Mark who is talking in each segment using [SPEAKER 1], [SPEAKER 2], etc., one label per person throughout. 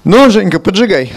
[SPEAKER 1] Ну, Женька, поджигай.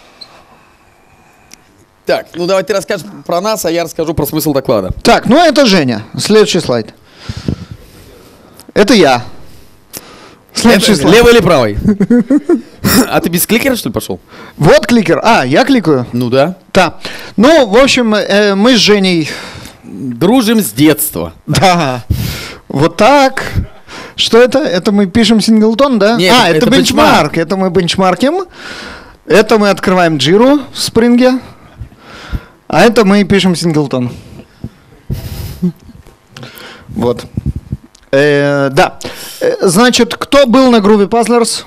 [SPEAKER 2] Так, ну давай ты расскажешь про нас, а я расскажу про смысл доклада.
[SPEAKER 1] Так, ну это Женя. Следующий слайд. Это я. Следующий слайд.
[SPEAKER 2] Левый или правый? А ты без кликера, что ли, пошел?
[SPEAKER 1] Вот кликер. А, я кликаю.
[SPEAKER 2] Ну да.
[SPEAKER 1] Да. Ну, в общем, мы с Женей...
[SPEAKER 2] Дружим с детства.
[SPEAKER 1] Да. Вот так. Что это? Это мы пишем синглтон, да?
[SPEAKER 2] Нет,
[SPEAKER 1] это бенчмарк. Это мы бенчмарким. Это мы открываем джиру в спринге. А это мы пишем синглтон. Вот. Да. Значит, кто был на Groovy Puzzlers?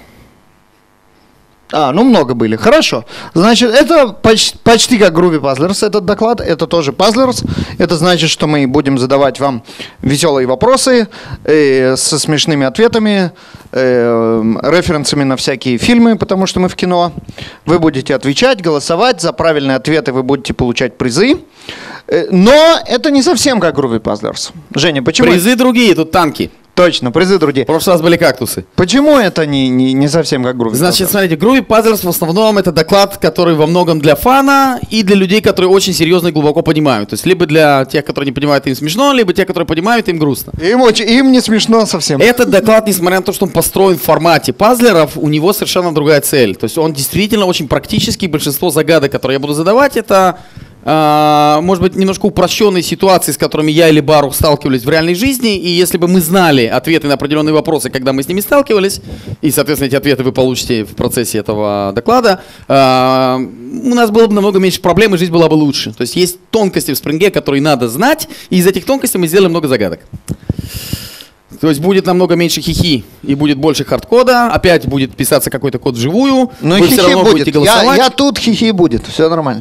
[SPEAKER 1] Ну много были. Хорошо. Значит, это почти как Groovy Puzzlers, этот доклад. Это тоже Puzzlers. Это значит, что мы будем задавать вам веселые вопросы со смешными ответами, референсами на всякие фильмы, потому что мы в кино. Вы будете отвечать, голосовать. За правильные ответы вы будете получать призы. Но это не совсем как Groovy Puzzlers. Женя, почему?
[SPEAKER 2] Призы другие, тут танки.
[SPEAKER 1] Точно, призы другие.
[SPEAKER 2] В прошлый раз были кактусы.
[SPEAKER 1] Почему это не совсем как Groovy Puzzlers?
[SPEAKER 2] Значит, смотрите, Groovy Puzzlers в основном это доклад, который во многом для фана и для людей, которые очень серьезно и глубоко понимают. То есть либо для тех, которые не понимают, им смешно, либо тех, которые понимают, им грустно.
[SPEAKER 1] Им не смешно совсем.
[SPEAKER 2] Этот доклад, несмотря на то, что он построен в формате пазлеров, у него совершенно другая цель. То есть он действительно очень практический. Большинство загадок, которые я буду задавать, это... может быть, немножко упрощенные ситуации, с которыми я или Барух сталкивались в реальной жизни, и если бы мы знали ответы на определенные вопросы, когда мы с ними сталкивались, и, соответственно, эти ответы вы получите в процессе этого доклада, у нас было бы намного меньше проблем, и жизнь была бы лучше. То есть есть тонкости в спринге, которые надо знать, и из этих тонкостей мы сделали много загадок. То есть будет намного меньше хихи и будет больше хардкода. Опять будет писаться какой-то код вживую.
[SPEAKER 1] Но
[SPEAKER 2] вы
[SPEAKER 1] хихи
[SPEAKER 2] все равно
[SPEAKER 1] будет.
[SPEAKER 2] будете голосовать.
[SPEAKER 1] Я тут, хихи будет. Все нормально.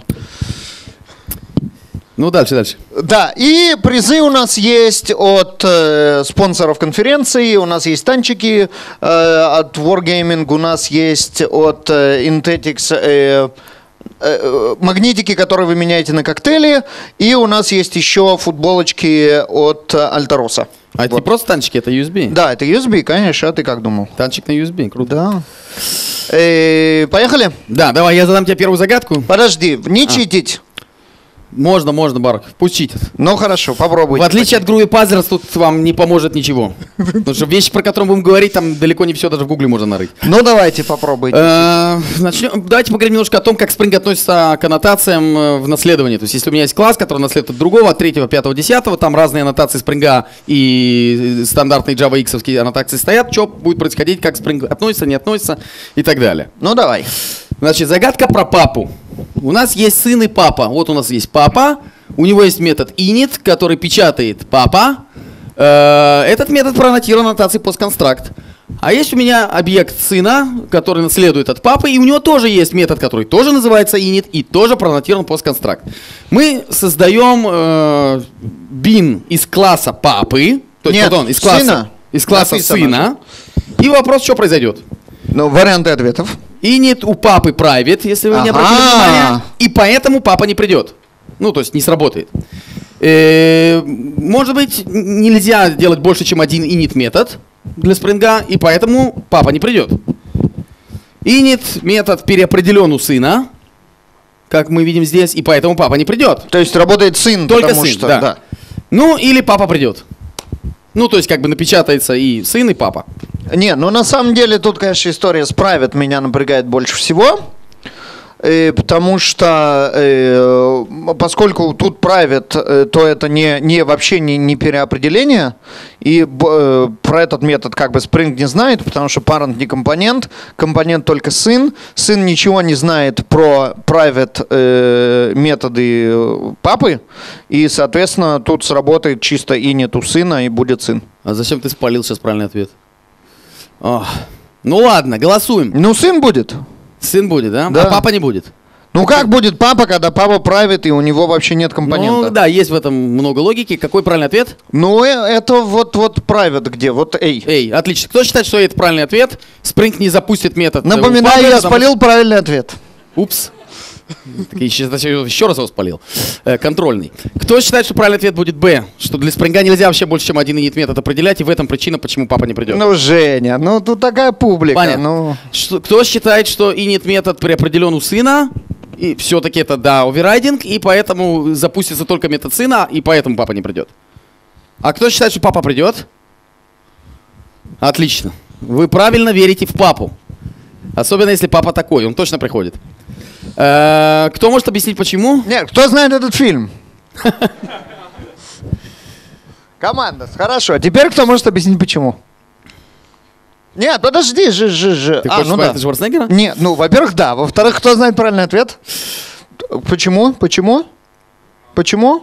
[SPEAKER 2] Ну, дальше.
[SPEAKER 1] Да, и призы у нас есть от спонсоров конференции, у нас есть танчики от Wargaming, у нас есть от Inthetix магнитики, которые вы меняете на коктейли, и у нас есть еще футболочки от Альтароса.
[SPEAKER 2] А это не просто танчики, это USB?
[SPEAKER 1] Да, это USB, конечно, а ты как думал?
[SPEAKER 2] Танчик на USB, круто.
[SPEAKER 1] Да. Поехали?
[SPEAKER 2] Да, давай, я задам тебе первую загадку.
[SPEAKER 1] Подожди, не читить.
[SPEAKER 2] Можно, Барк, пусть читит.
[SPEAKER 1] Ну хорошо, попробуйте.
[SPEAKER 2] В отличие от Groovy Puzzlers, тут вам не поможет ничего. Потому что вещи, про которые будем говорить, там далеко не все даже в Гугле можно нарыть.
[SPEAKER 1] Ну давайте попробуйте.
[SPEAKER 2] Давайте поговорим немножко о том, как Spring относится к аннотациям в наследовании. То есть если у меня есть класс, который наследует от другого, от 3, 5, 10, там разные аннотации Spring и стандартные Java X-овские аннотации стоят, что будет происходить, как Spring относится, не относится и так далее.
[SPEAKER 1] Ну давай.
[SPEAKER 2] Значит, загадка про папу. У нас есть сын и папа. Вот у нас есть папа. У него есть метод init, который печатает папа. Этот метод проаннотирован аннотацией postconstruct. А есть у меня объект сына, который наследует от папы, и у него тоже есть метод, который тоже называется init и тоже проаннотирован postconstruct. Мы создаем bin из класса папы. То есть, пардон, из класса сына. И вопрос, что произойдет?
[SPEAKER 1] Ну, варианты ответов.
[SPEAKER 2] Init у папы private, если вы не обратили внимания, и поэтому папа не придет. Ну, то есть не сработает. Может быть, нельзя делать больше, чем один init метод для спринга, и поэтому папа не придет. Init метод переопределен у сына, как мы видим здесь, и поэтому папа не придет.
[SPEAKER 1] То есть работает сын,
[SPEAKER 2] только
[SPEAKER 1] потому
[SPEAKER 2] сын,
[SPEAKER 1] что...
[SPEAKER 2] Да. Ну, или папа придет. Ну, то есть как бы напечатается и сын, и папа.
[SPEAKER 1] Не, ну на самом деле тут, конечно, история с private меня напрягает больше всего. Потому что, поскольку тут private, то это вообще не переопределение. И про этот метод как бы Spring не знает, потому что parent не компонент, компонент только сын. Сын ничего не знает про private методы папы. И, соответственно, тут сработает чисто init у сына и будет сын.
[SPEAKER 2] А зачем ты спалил сейчас правильный ответ? Ох. Ну ладно, голосуем.
[SPEAKER 1] Ну, сын будет.
[SPEAKER 2] Сын будет, да?
[SPEAKER 1] Да.
[SPEAKER 2] А папа не будет.
[SPEAKER 1] Ну как будет папа, когда папа private и у него вообще нет компонента?
[SPEAKER 2] Ну да, есть в этом много логики. Какой правильный ответ?
[SPEAKER 1] Ну это вот private где, вот A.
[SPEAKER 2] Отлично. Кто считает, что это правильный ответ? Spring не запустит метод.
[SPEAKER 1] Напоминаю, я спалил правильный ответ.
[SPEAKER 2] Упс. Еще раз его спалил. Контрольный. Кто считает, что правильный ответ будет Б? Что для спринга нельзя вообще больше, чем один init метод определять, и в этом причина, почему папа не придет.
[SPEAKER 1] Ну, Женя, ну тут такая публика.
[SPEAKER 2] Понятно.
[SPEAKER 1] Ну...
[SPEAKER 2] Кто считает, что init метод преопределен у сына, и все-таки это, да, оверрайдинг, и поэтому запустится только метод сына, и поэтому папа не придет. А кто считает, что папа придет? Отлично. Вы правильно верите в папу. Особенно, если папа такой, он точно приходит. Кто может объяснить, почему?
[SPEAKER 1] Нет, кто знает этот фильм? Команда, хорошо. Теперь кто может объяснить, почему? Нет, подожди,
[SPEAKER 2] Ты хочешь сказать Шварценеггера?
[SPEAKER 1] Нет, ну, во-первых, да. Во-вторых, кто знает правильный ответ? Почему? Почему? Почему?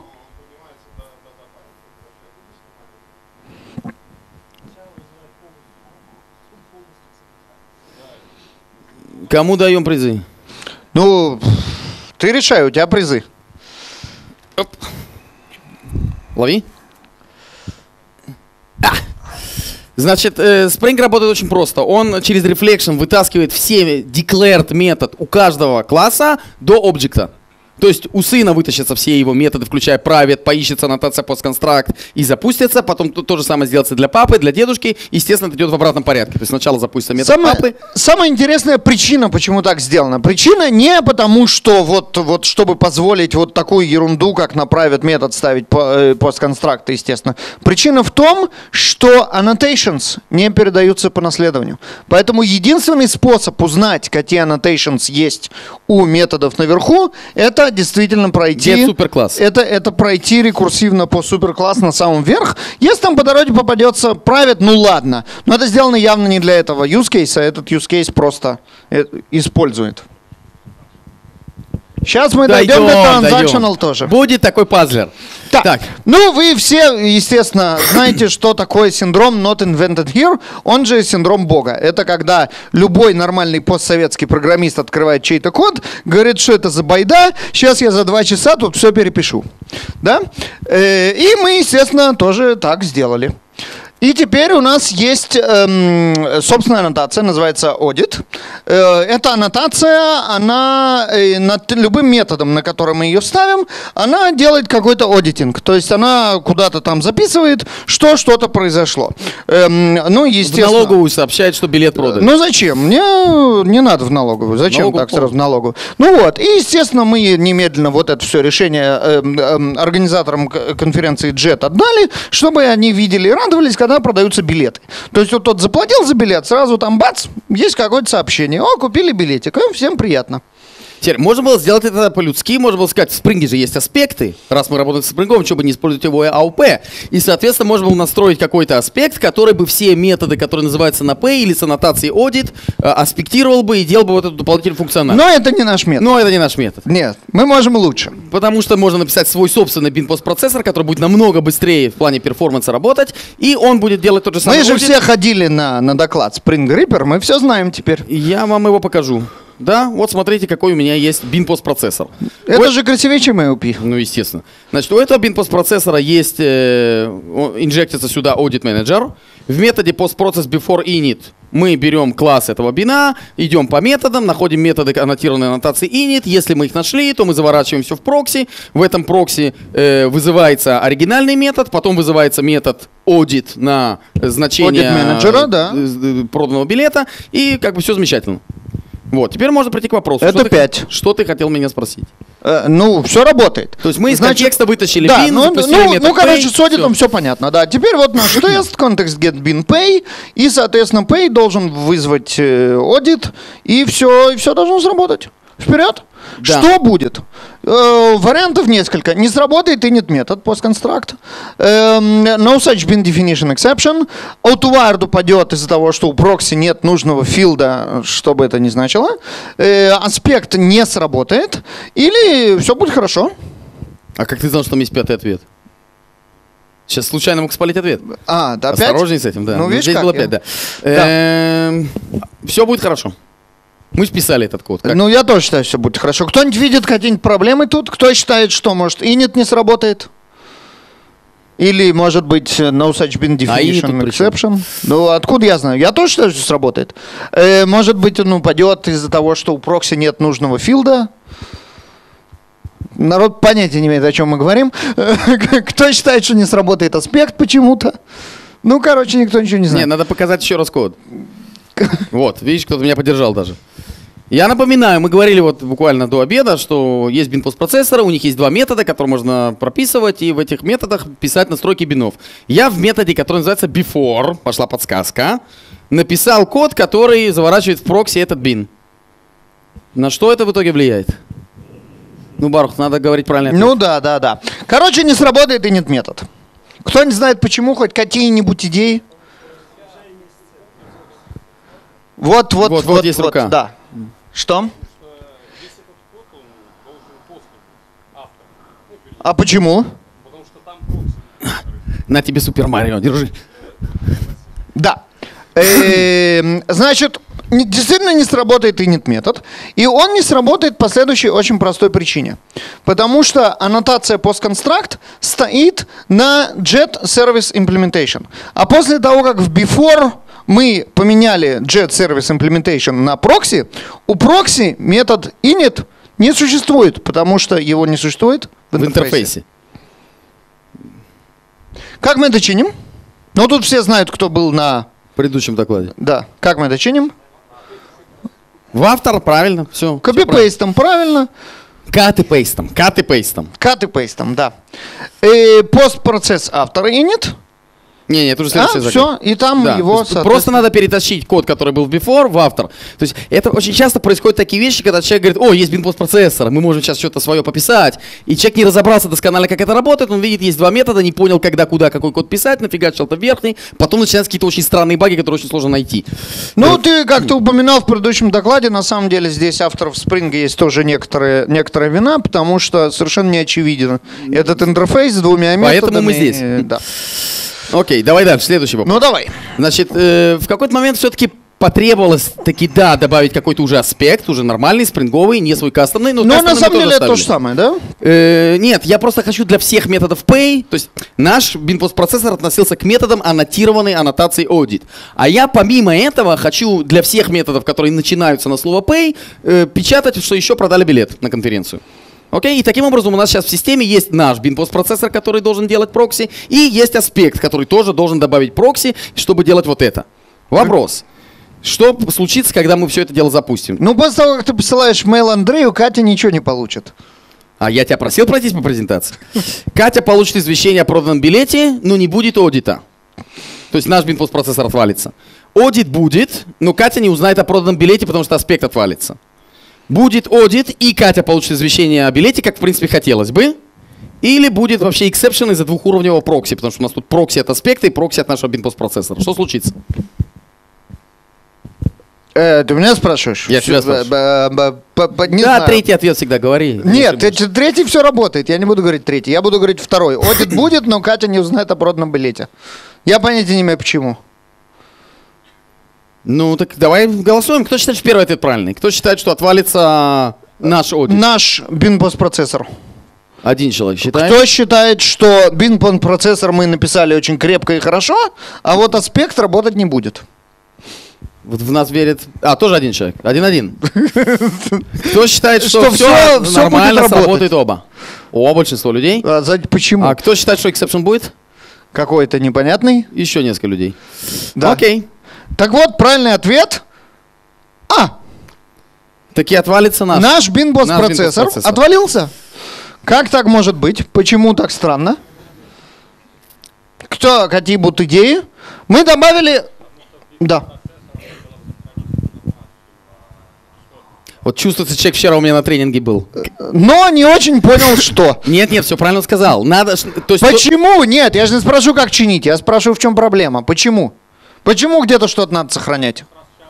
[SPEAKER 2] Кому даем призы?
[SPEAKER 1] Ну, ты решай, у тебя призы.
[SPEAKER 2] Оп. Лови. Значит, Spring работает очень просто. Он через Reflection вытаскивает все declared метод у каждого класса до объекта. То есть у сына вытащатся все его методы, включая private, поищется аннотация postconstruct и запустится. Потом то же самое сделается для папы, для дедушки. Естественно, это идет в обратном порядке. То есть сначала запустится метод папы.
[SPEAKER 1] Самая интересная причина, почему так сделано. Причина не потому, что вот чтобы позволить вот такую ерунду, как на private метод ставить postconstruct, естественно. Причина в том, что annotations не передаются по наследованию. Поэтому единственный способ узнать, какие annotations есть у методов наверху, это действительно пройти.
[SPEAKER 2] Суперкласс.
[SPEAKER 1] Это пройти рекурсивно по суперкласс на самом верх. Если там по дороге попадется private, ну ладно. Но это сделано явно не для этого use case, а этот use case просто использует. Сейчас мы дойдем до transactional тоже.
[SPEAKER 2] Будет такой пазлер.
[SPEAKER 1] Так. Ну, вы все, естественно, знаете, что такое синдром not invented here, он же синдром Бога. Это когда любой нормальный постсоветский программист открывает чей-то код, говорит, что это за байда, сейчас я за 2 часа тут все перепишу. Да? И мы, естественно, тоже так сделали. И теперь у нас есть собственная аннотация, называется audit. Эта аннотация, она над любым методом, на который мы ее ставим, она делает какой-то аудитинг. То есть она куда-то там записывает, что что-то произошло. Ну, естественно.
[SPEAKER 2] В налоговую сообщает, что билет продан.
[SPEAKER 1] Ну, зачем? Мне не надо в налоговую. Зачем так сразу в налоговую? Ну вот. И, естественно, мы немедленно вот это все решение организаторам конференции JET отдали, чтобы они видели и радовались, когда продаются билеты. То есть вот тот заплатил за билет, сразу там бац, есть какое-то сообщение. О, купили билетик. Всем приятно.
[SPEAKER 2] Теперь, можно было сделать это по-людски, можно было сказать, в Spring же есть аспекты. Раз мы работаем с Spring, чего бы не использовать его АОП. И, соответственно, можно было настроить какой-то аспект, который бы все методы, которые называются на P или с аннотацией audit, аспектировал бы и делал бы вот эту дополнительную функциональность.
[SPEAKER 1] Но это не наш метод.
[SPEAKER 2] Но это не наш метод.
[SPEAKER 1] Нет, мы можем лучше.
[SPEAKER 2] Потому что можно написать свой собственный bin-post-процессор, который будет намного быстрее в плане перформанса работать, и он будет делать тот же самый
[SPEAKER 1] Мы же
[SPEAKER 2] audit.
[SPEAKER 1] все ходили на доклад Spring Reaper, мы все знаем теперь.
[SPEAKER 2] Я вам его покажу. Да, вот смотрите, какой у меня есть bin-post-процессор.
[SPEAKER 1] Это же красивее, чем AOP.
[SPEAKER 2] Ну, естественно. Значит, у этого bin-post-процессора есть, инжектится сюда audit manager. В методе postprocess before init мы берем класс этого бина, идем по методам, находим методы аннотированной аннотации init. Если мы их нашли, то мы заворачиваем все в прокси. В этом прокси вызывается оригинальный метод, потом вызывается метод audit на значение
[SPEAKER 1] менеджера, да.
[SPEAKER 2] проданного билета, и как бы все замечательно. Вот, теперь можно прийти к вопросу.
[SPEAKER 1] Это 5.
[SPEAKER 2] Что ты хотел меня спросить?
[SPEAKER 1] Ну, все работает.
[SPEAKER 2] То есть мы из контекста вытащили
[SPEAKER 1] да,
[SPEAKER 2] bin, запустили метод
[SPEAKER 1] ну, короче,
[SPEAKER 2] pay,
[SPEAKER 1] с аудитом все понятно. Да, теперь вот наш тест, контекст get bin pay, и, соответственно, pay должен вызвать audit, и все должно сработать. Вперед!
[SPEAKER 2] Да.
[SPEAKER 1] Что будет? Вариантов несколько. Не сработает init метод postconstruct. No such bin definition exception. Outward упадет из-за того, что у прокси нет нужного филда, что бы это ни значило. Аспект не сработает. Или все будет хорошо.
[SPEAKER 2] А как ты знал, что там есть 5-й ответ? Сейчас случайно мог спалить ответ.
[SPEAKER 1] Да, 5?
[SPEAKER 2] Осторожней с этим, да.
[SPEAKER 1] Ну, видишь,
[SPEAKER 2] здесь
[SPEAKER 1] как
[SPEAKER 2] было 5, да. Все будет хорошо. Мы списали этот код. Как?
[SPEAKER 1] Ну, я тоже считаю, все будет хорошо. Кто-нибудь видит какие-нибудь проблемы тут? Кто считает, что, может, init не сработает? Или, может быть, no such bin definition exception? Ну, откуда я знаю? Я тоже считаю, что сработает. Может быть, он упадет из-за того, что у прокси нет нужного филда. Народ понятия не имеет, о чем мы говорим. Кто считает, что не сработает аспект почему-то? Ну, короче, никто ничего не знает.
[SPEAKER 2] Не, надо показать еще раз код. Вот, видишь, кто-то меня поддержал даже. Я напоминаю, мы говорили вот буквально до обеда, что есть бин-постпроцессоры, у них есть два метода, которые можно прописывать, и в этих методах писать настройки бинов. Я в методе, который называется before, пошла подсказка, написал код, который заворачивает в прокси этот бин. На что это в итоге влияет? Ну, Барух, надо говорить правильно.
[SPEAKER 1] Ну да. Короче, не сработает и нет метод. Кто не знает почему, хоть какие-нибудь идеи? Вот
[SPEAKER 2] есть рука.
[SPEAKER 1] Да. Что? А почему?
[SPEAKER 2] На тебе Супер Марио, держи.
[SPEAKER 1] Да. Значит, действительно не сработает init метод. И он не сработает по следующей очень простой причине. Потому что аннотация postconstruct стоит на jet service implementation. А после того, как в before мы поменяли jet service implementation на прокси, у прокси метод init не существует, потому что его не существует в интерфейсе. Как мы это чиним? Ну, тут все знают, кто был на
[SPEAKER 2] предыдущем докладе.
[SPEAKER 1] Да. Как мы это чиним?
[SPEAKER 2] В автор, правильно, все.
[SPEAKER 1] Копипейстом, правильно.
[SPEAKER 2] Кат-и-пейстом.
[SPEAKER 1] Кат-и-пейстом, да. Постпроцесс автор init.
[SPEAKER 2] Не, это уже следующий закон.
[SPEAKER 1] Все, и там его...
[SPEAKER 2] Просто надо перетащить код, который был в before, в автор. То есть это очень часто происходят такие вещи, когда человек говорит: о, есть бин-постпроцессор, мы можем сейчас что-то свое пописать. И человек не разобрался досконально, как это работает, он видит, есть два метода, не понял, когда, куда, какой код писать, нафигачил это верхний, потом начинаются какие-то очень странные баги, которые очень сложно найти.
[SPEAKER 1] Ну, ты как-то упоминал в предыдущем докладе, на самом деле здесь авторов Spring есть тоже некоторая вина, потому что совершенно не очевиден этот интерфейс с двумя методами.
[SPEAKER 2] Поэтому мы здесь.
[SPEAKER 1] Да.
[SPEAKER 2] Окей, давай дальше, следующий вопрос.
[SPEAKER 1] Ну, давай.
[SPEAKER 2] Значит, в какой-то момент все-таки потребовалось таки, да, добавить какой-то уже аспект, уже нормальный, спринговый, не свой кастомный. Но
[SPEAKER 1] на самом деле это то же самое, да?
[SPEAKER 2] Нет, я просто хочу для всех методов pay, то есть наш бин-постпроцессор относился к методам аннотированной аннотации audit. А я помимо этого хочу для всех методов, которые начинаются на слово pay, печатать, что еще продали билет на конференцию. Окей, и таким образом у нас сейчас в системе есть наш бин-постпроцессор, который должен делать прокси, и есть аспект, который тоже должен добавить прокси, чтобы делать вот это. Вопрос. Что случится, когда мы все это дело запустим?
[SPEAKER 1] Ну, после того, как ты посылаешь мейл Андрею, Катя ничего не получит.
[SPEAKER 2] А я тебя просил пройтись по презентации. Катя получит извещение о проданном билете, но не будет аудита. То есть наш бин-постпроцессор отвалится. Аудит будет, но Катя не узнает о проданном билете, потому что аспект отвалится. Будет аудит, и Катя получит извещение о билете, как в принципе хотелось бы. Или будет вообще эксепшн из-за двухуровневого прокси, потому что у нас тут прокси от аспекта и прокси от нашего бин-постпроцессора. Что случится?
[SPEAKER 1] Ты меня спрашиваешь?
[SPEAKER 2] Я тебя спрашиваю.
[SPEAKER 1] Не знаю.
[SPEAKER 2] Третий ответ всегда говори.
[SPEAKER 1] Нет, третий все работает. Я не буду говорить третий. Я буду говорить второй. Аудит будет, но Катя не узнает о проданном билете. Я понятия не имею, почему.
[SPEAKER 2] Ну, так давай голосуем. Кто считает, что первый ответ правильный? Кто считает, что отвалится наш аудит?
[SPEAKER 1] Наш бин-постпроцессор.
[SPEAKER 2] Один человек считает.
[SPEAKER 1] Кто считает, что бин-постпроцессор мы написали очень крепко и хорошо, а вот аспект работать не будет?
[SPEAKER 2] Вот в нас верит... тоже один человек. 1-1. Кто считает, что все нормально сработает оба? Большинство людей.
[SPEAKER 1] Почему?
[SPEAKER 2] А кто считает, что эксепшн будет?
[SPEAKER 1] Какой-то непонятный.
[SPEAKER 2] Еще несколько людей.
[SPEAKER 1] Да.
[SPEAKER 2] Окей.
[SPEAKER 1] Так вот, правильный ответ.
[SPEAKER 2] Таки отвалится
[SPEAKER 1] наш бин-постпроцессор отвалился. Как так может быть? Почему так странно? Какие будут идеи? Мы добавили... Да.
[SPEAKER 2] Вот чувствуется, человек вчера у меня на тренинге был.
[SPEAKER 1] Но не очень понял, что.
[SPEAKER 2] Нет, все правильно сказал. Надо... То есть,
[SPEAKER 1] почему? Нет, я же не спрошу, как чинить. Я спрашиваю, в чем проблема. Почему? Почему где-то что-то надо сохранять?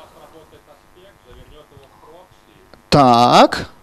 [SPEAKER 1] Так.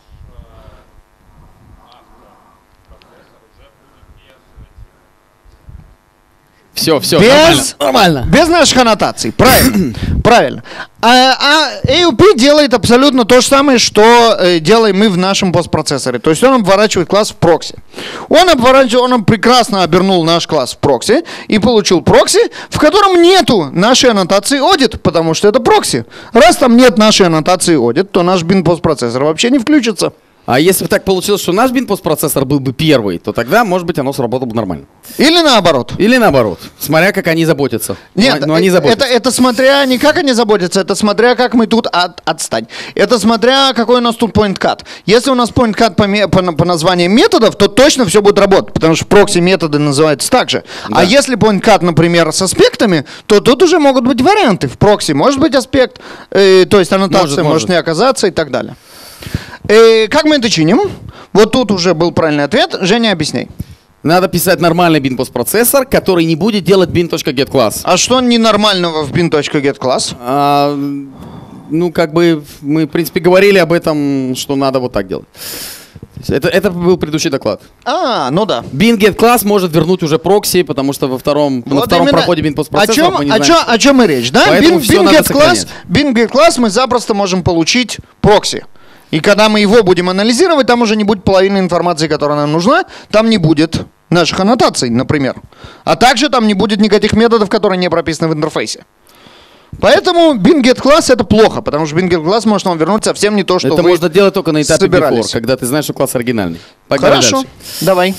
[SPEAKER 2] Все, нормально.
[SPEAKER 1] Без наших аннотаций. Правильно. Правильно. AUP делает абсолютно то же самое, что делаем мы в нашем постпроцессоре. То есть он обворачивает класс в прокси. Он прекрасно обернул наш класс в прокси и получил прокси, в котором нету нашей аннотации audit, потому что это прокси. Раз там нет нашей аннотации audit, то наш бин-постпроцессор вообще не включится.
[SPEAKER 2] А если бы так получилось, что наш бин-постпроцессор был бы первый, то тогда, может быть, оно сработало бы нормально.
[SPEAKER 1] Или наоборот.
[SPEAKER 2] Или наоборот, смотря как они заботятся.
[SPEAKER 1] Нет,
[SPEAKER 2] но они заботятся.
[SPEAKER 1] Это смотря не как они заботятся, это смотря как мы тут отстань. Это смотря какой у нас тут point cut. Если у нас point cut по названию методов, то точно все будет работать, потому что в прокси методы называются так же. Да. А если point cut, например, с аспектами, то тут уже могут быть варианты. В прокси может быть аспект, то есть аннотация может не оказаться и так далее. Как мы это чиним? Вот тут уже был правильный ответ. Женя, объясняй.
[SPEAKER 2] Надо писать нормальный bin-постпроцессор, который не будет делать bin.getClass.
[SPEAKER 1] А что ненормального в bin.getClass?
[SPEAKER 2] Ну, как бы мы, в принципе, говорили об этом, что надо вот так делать. Это был предыдущий доклад.
[SPEAKER 1] Ну да.
[SPEAKER 2] Bin.getClass может вернуть уже прокси, потому что на втором проходе bin-постпроцессора мы не знаем.
[SPEAKER 1] О чем и речь, да? Bin.getClass мы запросто можем получить прокси. И когда мы его будем анализировать, там уже не будет половины информации, которая нам нужна. Там не будет наших аннотаций, например. А также там не будет никаких методов, которые не прописаны в интерфейсе. Поэтому bin.getClass это плохо, потому что bin.getClass может вам вернуть совсем не то, что
[SPEAKER 2] это
[SPEAKER 1] вы
[SPEAKER 2] можно делать только на этапе
[SPEAKER 1] собирались.
[SPEAKER 2] before, когда ты знаешь, что класс оригинальный. Погнали
[SPEAKER 1] Хорошо,
[SPEAKER 2] дальше.
[SPEAKER 1] Давай.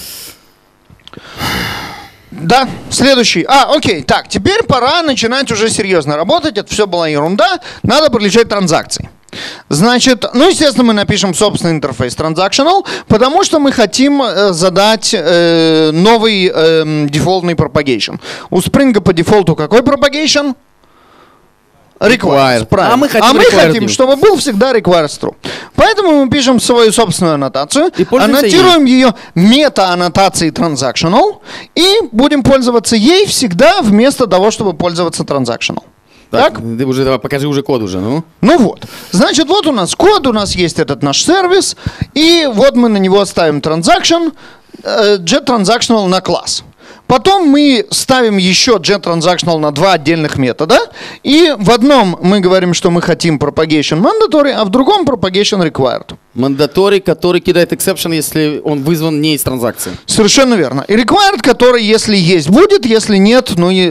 [SPEAKER 1] Да, следующий. Окей, так, теперь пора начинать уже серьезно работать. Это все была ерунда. Надо прилежать транзакции. Значит, естественно, мы напишем собственный интерфейс Transactional, потому что мы хотим задать новый дефолтный propagation. У Spring по дефолту какой propagation? Requires.
[SPEAKER 2] А мы хотим,
[SPEAKER 1] чтобы был всегда requires true. Поэтому мы пишем свою собственную аннотацию, аннотируем ее мета-аннотацией transactional и будем пользоваться ей всегда вместо того, чтобы пользоваться transactional.
[SPEAKER 2] Так? Ты уже, давай, покажи уже код уже, ну.
[SPEAKER 1] Ну вот. Значит, вот у нас код, у нас есть этот наш сервис, и вот мы на него ставим transaction, getTransactional на класс. Потом мы ставим еще getTransactional на два отдельных метода, и в одном мы говорим, что мы хотим propagation mandatory, а в другом propagation required.
[SPEAKER 2] Mandatory, который кидает exception, если он вызван не из транзакции.
[SPEAKER 1] Совершенно верно. И required, который, если есть, будет, если нет,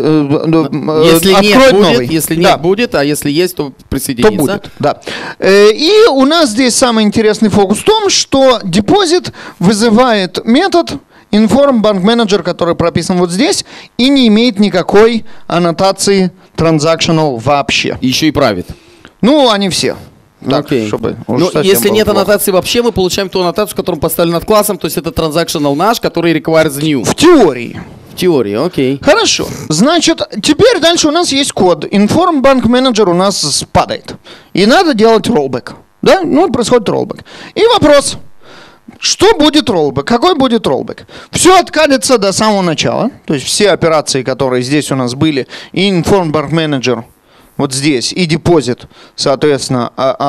[SPEAKER 2] если
[SPEAKER 1] откроет
[SPEAKER 2] нет
[SPEAKER 1] новый.
[SPEAKER 2] Будет, если нет, будет, а если есть, то присоединится.
[SPEAKER 1] То будет, да. И у нас здесь самый интересный фокус в том, что депозит вызывает метод Inform Bank Manager, который прописан вот здесь, и не имеет никакой аннотации transactional вообще.
[SPEAKER 2] Еще и правит.
[SPEAKER 1] Они все. Так, чтобы
[SPEAKER 2] если нет аннотации вообще, мы получаем ту аннотацию, которую мы поставили над классом, то есть это transactional наш, который requires new.
[SPEAKER 1] В теории.
[SPEAKER 2] В теории, окей.
[SPEAKER 1] Хорошо. Значит, теперь дальше у нас есть код. Inform Bank Manager у нас падает. И надо делать rollback. Да? Происходит rollback. И вопрос. Что будет rollback? Какой будет rollback? Все откатится до самого начала. То есть все операции, которые здесь у нас были, и Inform Bank Manager вот здесь, и депозит, соответственно,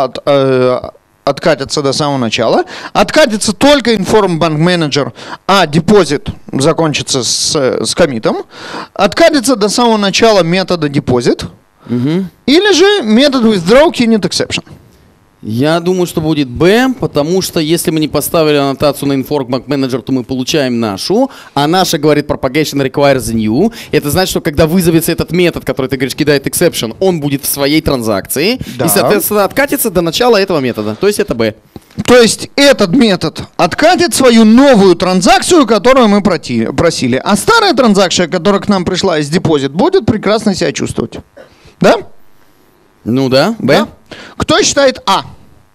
[SPEAKER 1] откатятся до самого начала. Откатится только Inform Bank Manager, а депозит закончится с коммитом. Откатится до самого начала метода депозит. Или же метод withdraw kinit exception.
[SPEAKER 2] Я думаю, что будет B, потому что если мы не поставили аннотацию на Inform Bank Manager, то мы получаем нашу, а наша говорит propagation requires new. Это значит, что когда вызовется этот метод, который, ты говоришь, кидает exception, он будет в своей транзакции, и, соответственно, откатится до начала этого метода. То есть это B.
[SPEAKER 1] То есть этот метод откатит свою новую транзакцию, которую мы просили. А старая транзакция, которая к нам пришла из депозит, будет прекрасно себя чувствовать. Да?
[SPEAKER 2] Ну да, Б.
[SPEAKER 1] Да? Кто считает А?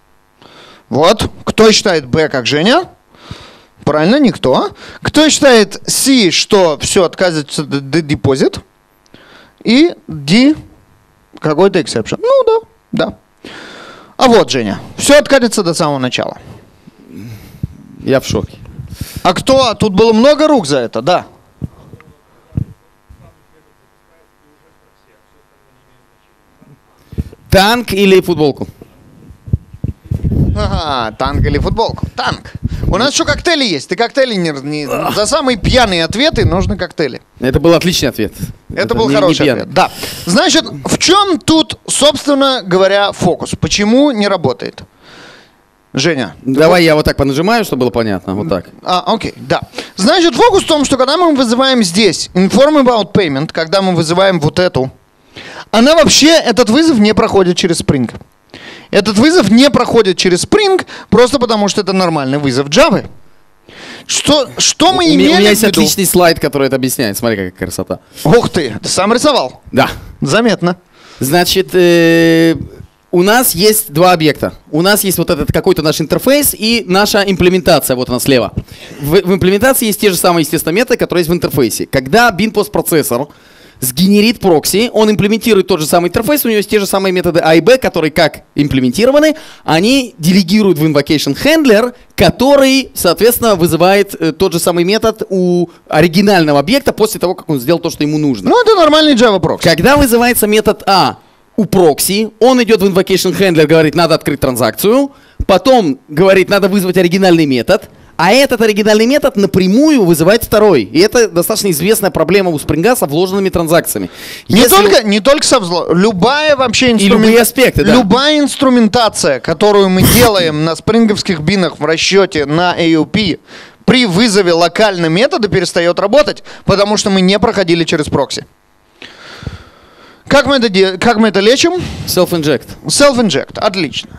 [SPEAKER 1] Вот. Кто считает Б, как Женя? Правильно, никто. Кто считает С, что все откатится до депозит? И D какой-то exception. Да. А вот, Женя, все откатится до самого начала.
[SPEAKER 2] Я в шоке.
[SPEAKER 1] А кто? Тут было много рук за это, да.
[SPEAKER 2] Танк или футболку?
[SPEAKER 1] Танк или футболку? Танк. У нас еще коктейли есть. Ты коктейли не... За самые пьяные ответы нужны коктейли.
[SPEAKER 2] Это был отличный ответ.
[SPEAKER 1] Это был хороший ответ. Да. Значит, в чем тут, собственно говоря, фокус? Почему не работает? Женя.
[SPEAKER 2] Давай я вот так понажимаю, чтобы было понятно. Вот так.
[SPEAKER 1] Окей, да. Значит, фокус в том, что когда мы вызываем здесь inform about payment, когда мы вызываем вот эту, она вообще, этот вызов не проходит через Spring. Этот вызов не проходит через Spring, просто потому что это нормальный вызов Java. Что мы имели в виду?
[SPEAKER 2] У меня есть отличный слайд, который это объясняет. Смотри, какая красота.
[SPEAKER 1] Ух ты сам рисовал?
[SPEAKER 2] Да.
[SPEAKER 1] Заметно.
[SPEAKER 2] Значит, у нас есть два объекта. У нас есть вот этот какой-то наш интерфейс и наша имплементация, вот она слева. В имплементации есть те же самые, естественно, методы, которые есть в интерфейсе. Когда bin-post-процессор сгенерит прокси, он имплементирует тот же самый интерфейс, у него есть те же самые методы A и B, которые как имплементированы, они делегируют в invocation handler, который, соответственно, вызывает тот же самый метод у оригинального объекта после того, как он сделал то, что ему нужно.
[SPEAKER 1] Ну, это нормальный Java прокси.
[SPEAKER 2] Когда вызывается метод A у прокси, он идет в invocation handler, говорит, надо открыть транзакцию, потом говорит, надо вызвать оригинальный метод, а этот оригинальный метод напрямую вызывает второй. И это достаточно известная проблема у Spring со вложенными транзакциями.
[SPEAKER 1] Не только со взломом. Любая вообще
[SPEAKER 2] любые аспекты, да.
[SPEAKER 1] Любая инструментация, которую мы делаем на спринговских бинах в расчете на AOP, при вызове локального метода перестает работать, потому что мы не проходили через прокси. Как мы это лечим?
[SPEAKER 2] Self-inject.
[SPEAKER 1] Self-inject. Отлично.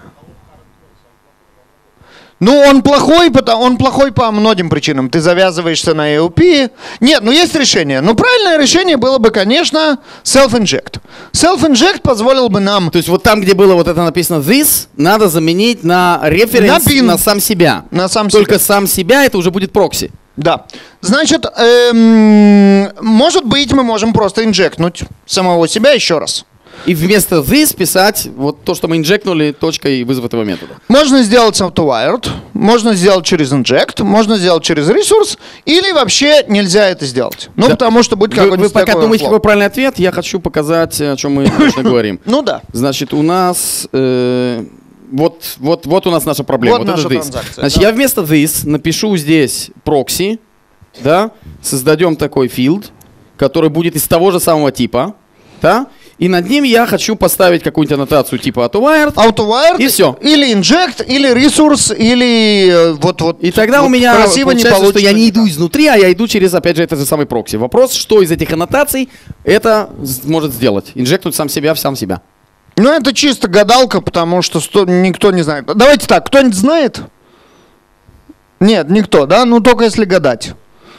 [SPEAKER 1] Ну, он плохой по многим причинам. Ты завязываешься на AOP. Нет, ну есть решение. Ну, правильное решение было бы, конечно, self-inject. Self-inject позволил бы нам...
[SPEAKER 2] То есть вот там, где было вот это написано this, надо заменить на референс на сам себя. Только сам себя это уже будет прокси.
[SPEAKER 1] Да. Значит, может быть, мы можем просто инжектнуть самого себя еще раз.
[SPEAKER 2] И вместо this писать вот то, что мы инжектнули, точкой вызов этого метода.
[SPEAKER 1] Можно сделать auto-wired, можно сделать через inject, можно сделать через resource, или вообще нельзя это сделать. Ну, да. Потому что будет какой-нибудь
[SPEAKER 2] Вы пока думаете, какой правильный ответ, я хочу показать, о чем мы точно говорим.
[SPEAKER 1] Ну да.
[SPEAKER 2] Значит, у нас... Вот у нас наша проблема.
[SPEAKER 1] Вот наша транзакция.
[SPEAKER 2] Значит, я вместо this напишу здесь прокси, да, создадем такой field, который будет из того же самого типа, да, и над ним я хочу поставить какую-нибудь аннотацию типа auto-wired, и все.
[SPEAKER 1] Или inject, или resource, или вот.
[SPEAKER 2] И тогда у меня получается, что я не иду изнутри, а я иду через, опять же, этот же самый прокси. Вопрос, что из этих аннотаций это может сделать? Инжектнуть сам себя в сам себя.
[SPEAKER 1] Ну, это чисто гадалка, потому что никто не знает. Давайте так, кто-нибудь знает? Нет, никто, да? Ну, только если гадать.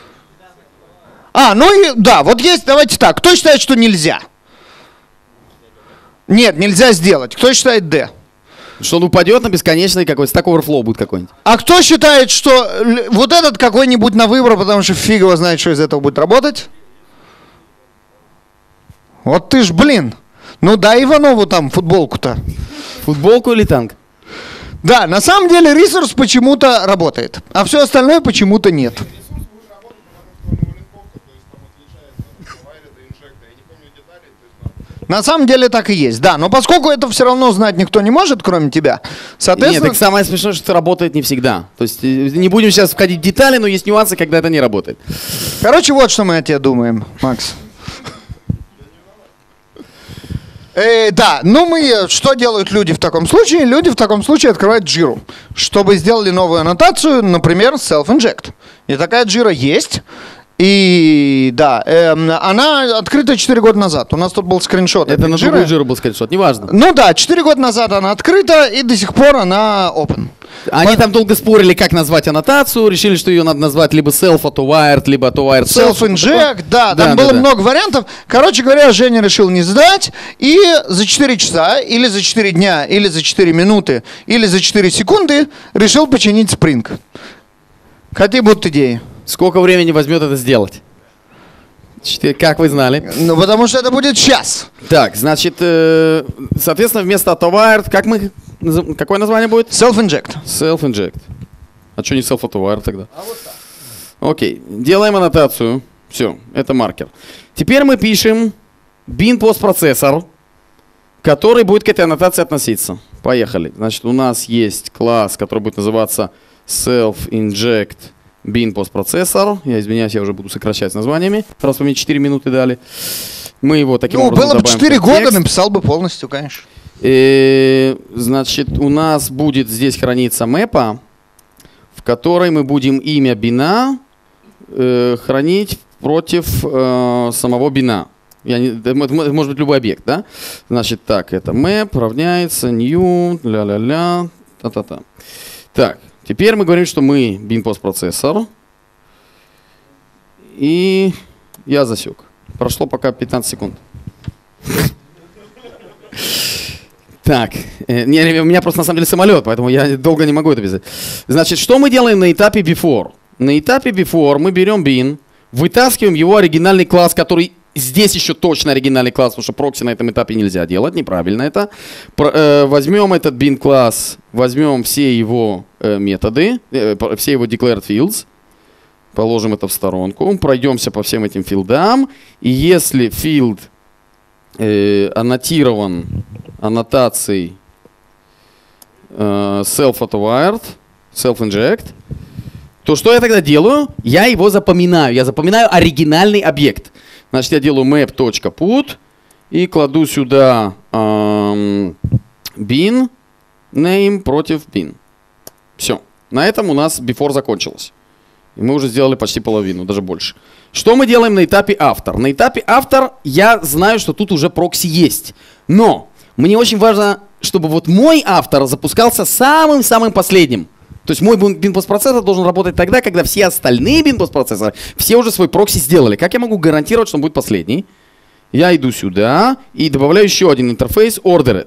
[SPEAKER 1] Да, вот есть, давайте так. Кто считает, что нельзя? Нет, нельзя сделать. Кто считает D?
[SPEAKER 2] Что он упадет на бесконечный какой-то, Stack Overflow будет какой-нибудь.
[SPEAKER 1] А кто считает, что вот этот какой-нибудь на выбор, потому что фиг его знает, что из этого будет работать? Вот ты ж, блин. Ну дай Иванову там футболку-то.
[SPEAKER 2] Футболку или танк?
[SPEAKER 1] Да, на самом деле ресурс почему-то работает, а все остальное почему-то нет. На самом деле так и есть, да. Но поскольку это все равно знать никто не может, кроме тебя, соответственно...
[SPEAKER 2] Нет, так самое смешное, что это работает не всегда. То есть не будем сейчас входить в детали, но есть нюансы, когда это не работает.
[SPEAKER 1] Короче, вот что мы о тебе думаем, Макс. Да, что делают люди в таком случае? Люди в таком случае открывают Jira, чтобы сделали новую аннотацию, например, self-inject. И такая Jira есть. И да, она открыта 4 года назад. У нас тут был скриншот.
[SPEAKER 2] Это на другую Jira был скриншот, неважно.
[SPEAKER 1] Ну да, 4 года назад она открыта, и до сих пор она open.
[SPEAKER 2] Они там долго спорили, как назвать аннотацию, решили, что ее надо назвать либо self-auto-wired, либо auto-wired
[SPEAKER 1] self-inject, да, там было много вариантов. Короче говоря, Женя решил не сдать, и за 4 часа, или за 4 дня, или за 4 минуты, или за 4 секунды решил починить Spring. Какие будут идеи?
[SPEAKER 2] Сколько времени возьмет это сделать? Как вы знали?
[SPEAKER 1] Ну, потому что это будет час.
[SPEAKER 2] Так, значит, соответственно, вместо auto-wired, какое название будет?
[SPEAKER 1] Self-inject.
[SPEAKER 2] Self-inject. А что не self-auto-wired тогда? А вот так. Окей, делаем аннотацию. Все, это маркер. Теперь мы пишем bin-post-процессор, который будет к этой аннотации относиться. Поехали. Значит, у нас есть класс, который будет называться self-inject bin-post-процессор. Я извиняюсь, я уже буду сокращать с названиями, раз вы мне 4 минуты дали. Мы его таким образом
[SPEAKER 1] было бы
[SPEAKER 2] добавим
[SPEAKER 1] 4 года, написал бы полностью, конечно.
[SPEAKER 2] Значит, у нас будет здесь храниться мэпа, в которой мы будем имя бина хранить против самого бина. Это может быть любой объект, да? Значит, так, это map равняется new, ля-ля-ля, та-та-та. Так, теперь мы говорим, что мы bin постпроцессор. И я засек. Прошло пока 15 секунд. Так, у меня просто на самом деле самолет, поэтому я долго не могу это писать. Значит, что мы делаем на этапе before? На этапе before мы берем bin, вытаскиваем его оригинальный класс, который здесь еще точно оригинальный класс, потому что прокси на этом этапе нельзя делать, неправильно это. Возьмем этот bin класс, возьмем все его методы, все его declared fields, положим это в сторонку, пройдемся по всем этим филдам, и если field аннотирован аннотацией self-autowired, self-inject, то что я тогда делаю? Я его запоминаю. Я запоминаю оригинальный объект. Значит, я делаю map.put и кладу сюда bin name против bin. Все. На этом у нас before закончилось. И мы уже сделали почти половину, даже больше. Что мы делаем на этапе after? На этапе after я знаю, что тут уже прокси есть. Но мне очень важно, чтобы вот мой автор запускался самым-самым последним. То есть мой bin-постпроцессор должен работать тогда, когда все остальные bin-постпроцессоры все уже свой прокси сделали. Как я могу гарантировать, что он будет последний? Я иду сюда и добавляю еще один интерфейс ordered.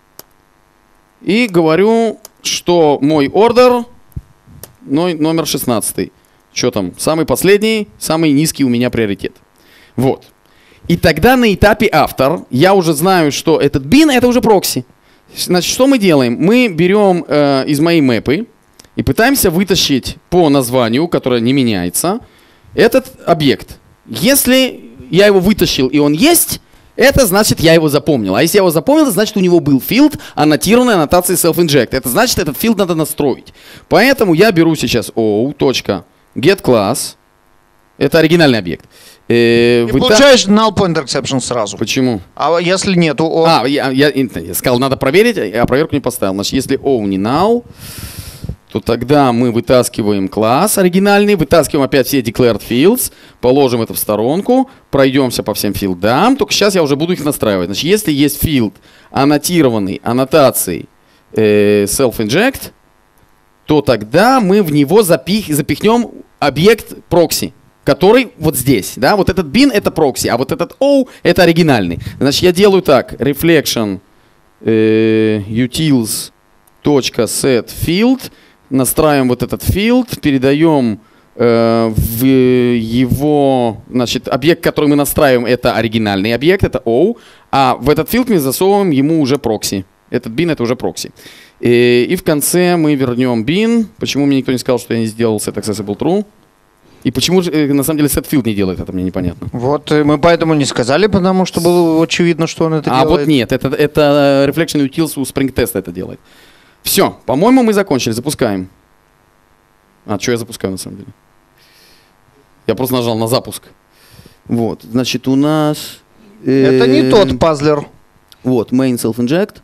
[SPEAKER 2] И говорю, что мой order номер 16. Что там? Самый последний, самый низкий у меня приоритет. Вот. И тогда на этапе автор я уже знаю, что этот bin это уже прокси. Значит, что мы делаем? Мы берем из моей мэпы и пытаемся вытащить по названию, которое не меняется, этот объект. Если я его вытащил и он есть, это значит, я его запомнил. А если я его запомнил, это значит, у него был филд, аннотированный аннотацией self-inject. Это значит, этот филд надо настроить. Поэтому я беру сейчас o.getClass. Это оригинальный объект.
[SPEAKER 1] И получаешь null pointer exception сразу.
[SPEAKER 2] Почему?
[SPEAKER 1] А если нету
[SPEAKER 2] я сказал, надо проверить, а проверку не поставил. Значит, если o не null, то тогда мы вытаскиваем класс оригинальный, вытаскиваем опять все declared fields, положим это в сторонку, пройдемся по всем филдам, только сейчас я уже буду их настраивать. Значит, если есть филд, аннотированный аннотацией self-inject, то тогда мы в него запихнем объект прокси, который вот здесь. Да? Вот этот bin это прокси, а вот этот o это оригинальный. Значит, я делаю так, reflection utils.setField, настраиваем вот этот field, передаем в его, значит, объект, который мы настраиваем, это оригинальный объект, это O, а в этот field мы засовываем ему уже прокси. Этот bin это уже прокси. И в конце мы вернем bin. Почему мне никто не сказал, что я не сделал set accessible true? И почему же на самом деле setField не делает, это мне непонятно.
[SPEAKER 1] Вот мы поэтому не сказали, потому что было очевидно, что он это делает.
[SPEAKER 2] А вот нет, это Reflection Utils у Spring Test это делает. Все, по-моему, мы закончили. Запускаем. А, что я запускаю на самом деле? Я просто нажал на запуск. Вот, значит, у нас...
[SPEAKER 1] Это не тот пазлер.
[SPEAKER 2] Вот, main self-inject.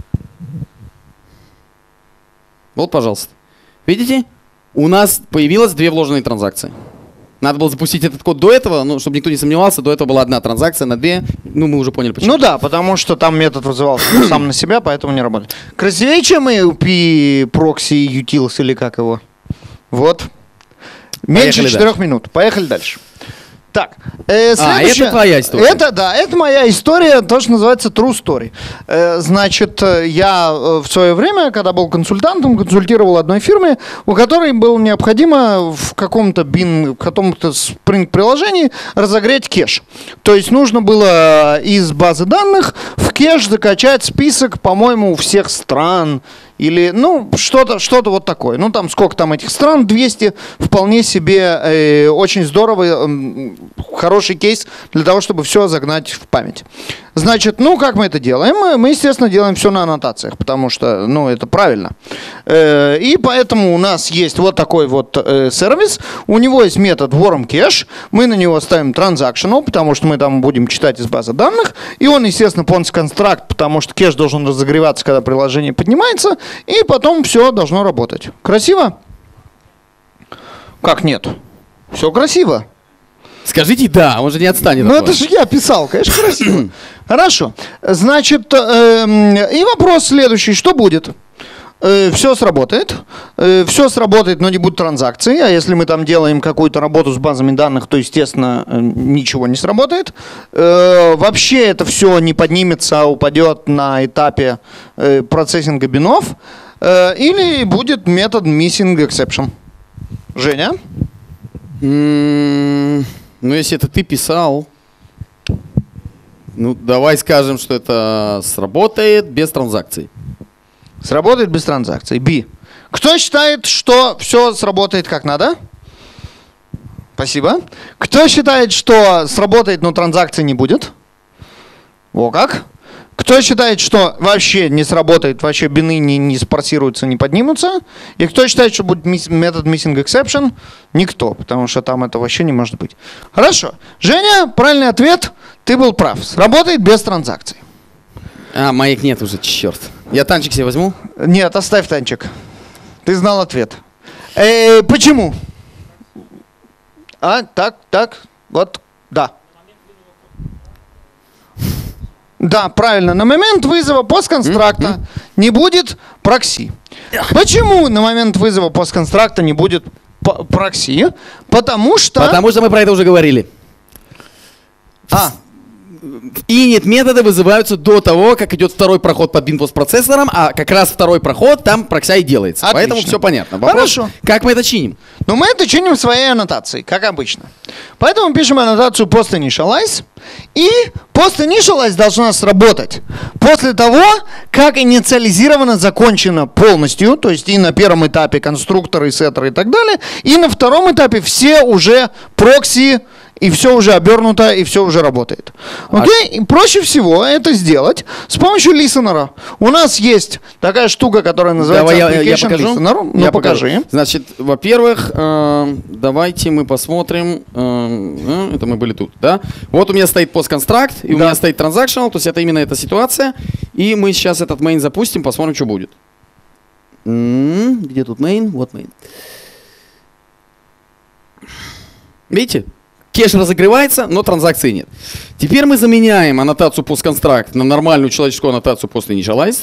[SPEAKER 2] Вот, пожалуйста. Видите? У нас появилось 2 вложенные транзакции. Надо было запустить этот код до этого, ну, чтобы никто не сомневался, до этого была 1 транзакция на 2. Ну, мы уже поняли, почему.
[SPEAKER 1] Ну да, потому что там метод вызывался сам на себя, поэтому не работает. Красивее, чем EUP прокси utils или как его. Вот. Меньше 4 минут. Поехали дальше. Так, следующее.
[SPEAKER 2] Это твоя история.
[SPEAKER 1] Это моя история, то, что называется true story. Значит, я в свое время, когда был консультантом, консультировал одной фирме, у которой было необходимо в каком-то Spring приложении разогреть кэш. То есть нужно было из базы данных в кэш закачать список, по-моему, всех стран. Или, ну, что-то вот такое. Ну, там сколько там этих стран? 200. Вполне себе очень здорово, хороший кейс для того, чтобы все загнать в память. Значит, ну, как мы это делаем? Мы, естественно, делаем все на аннотациях, потому что, ну, это правильно. И поэтому у нас есть вот такой вот сервис. У него есть метод warm-cache. Мы на него ставим transactional, потому что мы там будем читать из базы данных. И он, естественно, ponce construct, потому что кэш должен разогреваться, когда приложение поднимается. И потом все должно работать. Красиво? Как нет? Все красиво.
[SPEAKER 2] Скажите «да», он же не отстанет.
[SPEAKER 1] Ну
[SPEAKER 2] от
[SPEAKER 1] это
[SPEAKER 2] вас.
[SPEAKER 1] же я писал, конечно, красиво. Хорошо. Значит, и вопрос следующий. Что будет? Все сработает. Все сработает, но не будет транзакций. А если мы там делаем какую-то работу с базами данных, то, естественно, ничего не сработает. Вообще это все не поднимется, а упадет на этапе процессинга бинов. Или будет метод missing exception. Женя?
[SPEAKER 2] Ну, если это ты писал, ну, давай скажем, что это сработает без транзакций.
[SPEAKER 1] Сработает без транзакций. B. Кто считает, что все сработает как надо? Спасибо. Кто считает, что сработает, но транзакций не будет? Во как. Кто считает, что вообще не сработает, вообще бины не спарсируются, не поднимутся? И кто считает, что будет метод missing exception? Никто, потому что там это вообще не может быть. Хорошо. Женя, правильный ответ. Ты был прав. Сработает без транзакций.
[SPEAKER 2] А, маек нет уже, черт. Я танчик себе возьму?
[SPEAKER 1] Нет, оставь танчик. Ты знал ответ. Почему? Так, вот, да. Да, правильно. На момент вызова постконстракта не будет прокси. Почему на момент вызова постконстракта не будет прокси? Потому что
[SPEAKER 2] мы про это уже говорили. Init методы вызываются до того, как идет второй проход под bin-постпроцессором, а как раз второй проход там прокси и делается.
[SPEAKER 1] Отлично.
[SPEAKER 2] Поэтому все понятно. Вопрос,
[SPEAKER 1] Хорошо.
[SPEAKER 2] как мы это чиним?
[SPEAKER 1] Но мы это чиним своей аннотацией, как обычно. Поэтому пишем аннотацию post-initialize. И post-initialize должна сработать после того, как инициализировано закончено полностью, то есть и на первом этапе конструкторы, и сеттеры и так далее, и на втором этапе все уже прокси, и все уже обернуто, и все уже работает. Окей? И проще всего это сделать с помощью listener. У нас есть такая штука, которая называется application listener. Ну, покажи.
[SPEAKER 2] Значит, во-первых, давайте мы посмотрим. Это мы были тут, да? Вот у меня стоит постконстракт, и у меня стоит transactional, то есть это именно эта ситуация. И мы сейчас этот main запустим, посмотрим, что будет. Где тут main? Вот main. Видите? Кеш разогревается, но транзакции нет. Теперь мы заменяем аннотацию postconstruct на нормальную человеческую аннотацию post-initialize.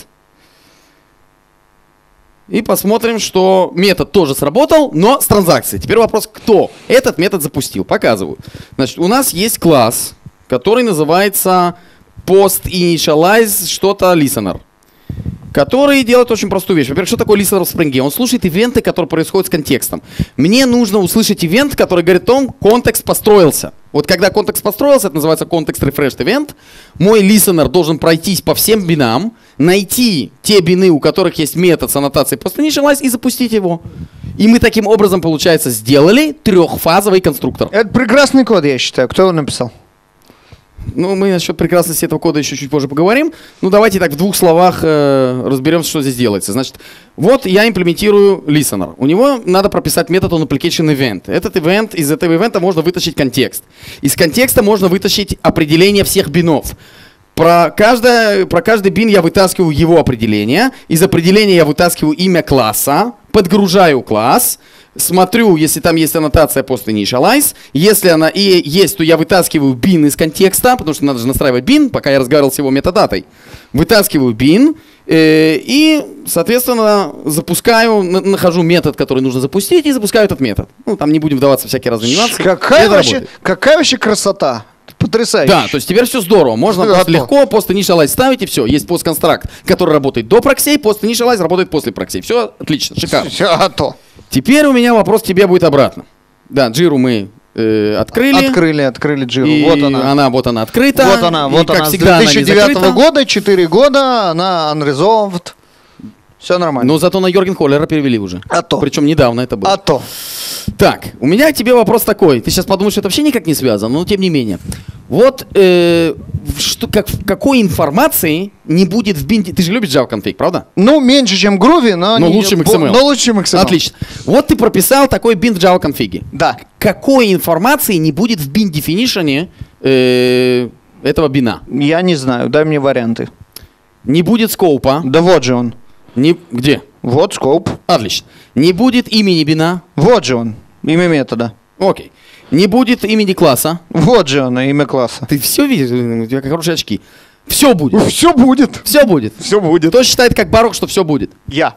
[SPEAKER 2] И посмотрим, что метод тоже сработал, но с транзакцией. Теперь вопрос, кто этот метод запустил. Показываю. Значит, у нас есть класс, который называется post-initialize что-то listener, который делает очень простую вещь. Во-первых, что такое listener в Spring? Он слушает ивенты, которые происходят с контекстом. Мне нужно услышать ивент, который говорит о том, контекст построился. Вот когда контекст построился, это называется context refreshed event. Мой listener должен пройтись по всем бинам, найти те бины, у которых есть метод с аннотацией post-initialize, и запустить его. И мы таким образом, получается, сделали трехфазовый конструктор.
[SPEAKER 1] Это прекрасный код, я считаю. Кто его написал?
[SPEAKER 2] Ну, мы насчет прекрасности этого кода еще чуть позже поговорим. Ну, давайте так в двух словах разберемся, что здесь делается. Значит, вот я имплементирую listener. У него надо прописать метод onApplicationEvent. Из этого ивента можно вытащить контекст. Из контекста можно вытащить определение всех бинов. Про каждый бин я вытаскиваю его определение. Из определения я вытаскиваю имя класса, подгружаю класс, смотрю, если там есть аннотация post-initialize. Если она и есть, то я вытаскиваю бин из контекста, потому что надо же настраивать бин, пока я разговаривал с его метадатой. Вытаскиваю бин и, соответственно, запускаю, нахожу метод, который нужно запустить, и запускаю этот метод. Ну, там не будем вдаваться в всякие разные нюансы.
[SPEAKER 1] Какая вообще красота! Потрясающе.
[SPEAKER 2] Да, то есть теперь все здорово. Можно просто легко post-initialize ставить, и все. Есть постконстракт, который работает до проксей, post-initialize работает после проксей. Все отлично, шикарно.
[SPEAKER 1] Все готово.
[SPEAKER 2] Теперь у меня вопрос к тебе будет обратно. Да, Джиру мы открыли.
[SPEAKER 1] Открыли Джиру.
[SPEAKER 2] Вот она открыта.
[SPEAKER 1] Вот она.
[SPEAKER 2] Как
[SPEAKER 1] С
[SPEAKER 2] всегда,
[SPEAKER 1] 2009 года, 4 года, она unresolved. Все нормально.
[SPEAKER 2] Но зато на Йорген Холлера перевели уже. Причем недавно это было. Так, у меня к тебе вопрос такой. Ты сейчас подумаешь, что это вообще никак не связано, но тем не менее. Вот какой информации не будет в бинде... Ты же любишь Java config, правда?
[SPEAKER 1] Ну, меньше, чем Groovy, но
[SPEAKER 2] лучше, чем XML.
[SPEAKER 1] Но лучше, чем XML.
[SPEAKER 2] Отлично. Вот ты прописал такой бин в Java config.
[SPEAKER 1] Да.
[SPEAKER 2] Какой информации не будет в bin definition этого бина?
[SPEAKER 1] Я не знаю, дай мне варианты.
[SPEAKER 2] Не будет скоупа.
[SPEAKER 1] Да вот же он.
[SPEAKER 2] Где?
[SPEAKER 1] Вот скоуп.
[SPEAKER 2] Отлично. Не будет имени бина.
[SPEAKER 1] Вот же он. Имя метода.
[SPEAKER 2] Окей. Не будет имени класса.
[SPEAKER 1] Вот же оно, имя класса.
[SPEAKER 2] Ты все видишь? У тебя как хорошие очки. Все будет.
[SPEAKER 1] Все будет.
[SPEAKER 2] Все будет.
[SPEAKER 1] Все будет.
[SPEAKER 2] Кто считает, как Барух, что все будет?
[SPEAKER 1] Я.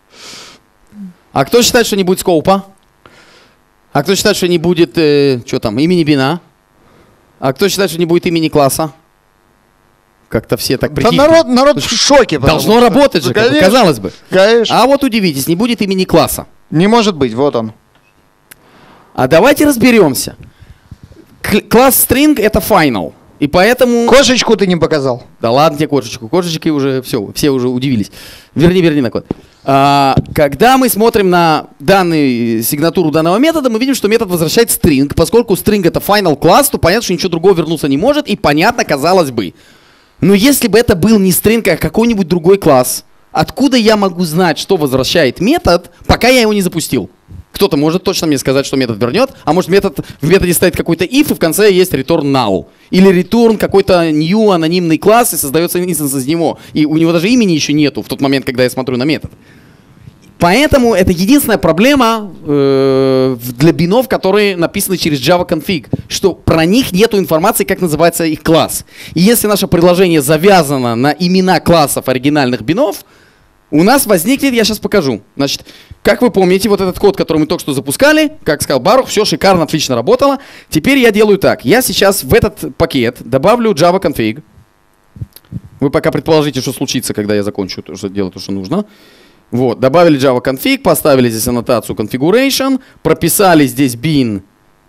[SPEAKER 2] А кто считает, что не будет скоупа? А кто считает, что не будет, что там, имени Бина? А кто считает, что не будет имени класса? Как-то все так
[SPEAKER 1] Да
[SPEAKER 2] притихли.
[SPEAKER 1] народ в шоке.
[SPEAKER 2] Должно
[SPEAKER 1] потому что-
[SPEAKER 2] работать же, как бы,
[SPEAKER 1] Конечно,
[SPEAKER 2] казалось бы.
[SPEAKER 1] Конечно.
[SPEAKER 2] А вот удивитесь, не будет имени класса.
[SPEAKER 1] Не может быть, вот он.
[SPEAKER 2] А давайте разберемся. Класс string это final. И поэтому...
[SPEAKER 1] Кошечку ты не показал.
[SPEAKER 2] Да ладно тебе кошечку. Кошечки уже все уже удивились. Верни на код. Когда мы смотрим на сигнатуру данного метода, мы видим, что метод возвращает string. Поскольку string это final класс, то понятно, что ничего другого вернуться не может. И понятно, казалось бы. Но если бы это был не string, а какой-нибудь другой класс, откуда я могу знать, что возвращает метод, пока я его не запустил? Кто-то может точно мне сказать, что метод вернет, а может в методе стоит какой-то if, и в конце есть return null. Или return какой-то new анонимный класс, и создается инстанс из него. И у него даже имени еще нету в тот момент, когда я смотрю на метод. Поэтому это единственная проблема для бинов, которые написаны через Java config, что про них нету информации, как называется их класс. И если наше приложение завязано на имена классов оригинальных бинов, у нас возникнет, я сейчас покажу. Значит, как вы помните, вот этот код, который мы только что запускали, как сказал Барух, все шикарно, отлично работало. Теперь я делаю так. Я сейчас в этот пакет добавлю Java config. Вы пока предположите, что случится, когда я закончу делать то, что нужно. Вот, добавили Java config, поставили здесь аннотацию configuration, прописали здесь bin,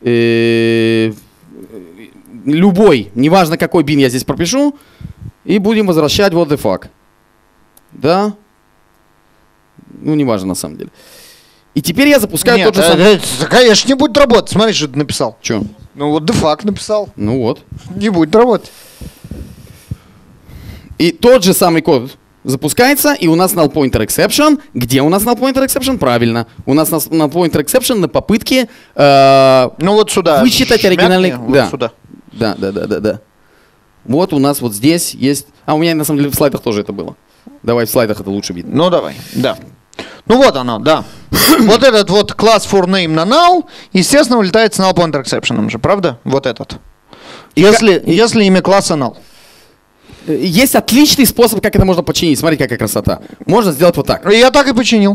[SPEAKER 2] любой, неважно какой bin я здесь пропишу, и будем возвращать what the fuck. Да? Ну, неважно на самом деле. И теперь я запускаю
[SPEAKER 1] Нет,
[SPEAKER 2] тот же самый...
[SPEAKER 1] конечно, не будет работать. Смотри, что ты написал.
[SPEAKER 2] Че?
[SPEAKER 1] Ну вот дефакт написал.
[SPEAKER 2] Ну вот.
[SPEAKER 1] Не будет работать.
[SPEAKER 2] И тот же самый код запускается, и у нас null pointer exception. Где у нас null pointer exception? Правильно. У нас null pointer exception на попытке
[SPEAKER 1] Ну вот сюда.
[SPEAKER 2] высчитать оригинальный...
[SPEAKER 1] Вот
[SPEAKER 2] да.
[SPEAKER 1] сюда.
[SPEAKER 2] Да. Вот у нас вот здесь есть... А у меня на самом деле в слайдах тоже это было. Давай в слайдах это лучше видно.
[SPEAKER 1] Ну давай, да. Ну вот оно, да. Вот этот вот класс for name на null, естественно, улетает с null pointer exception же, правда? Вот этот. Если имя класса null.
[SPEAKER 2] Есть отличный способ, как это можно починить. Смотрите, какая красота. Можно сделать вот так.
[SPEAKER 1] Я так и починил.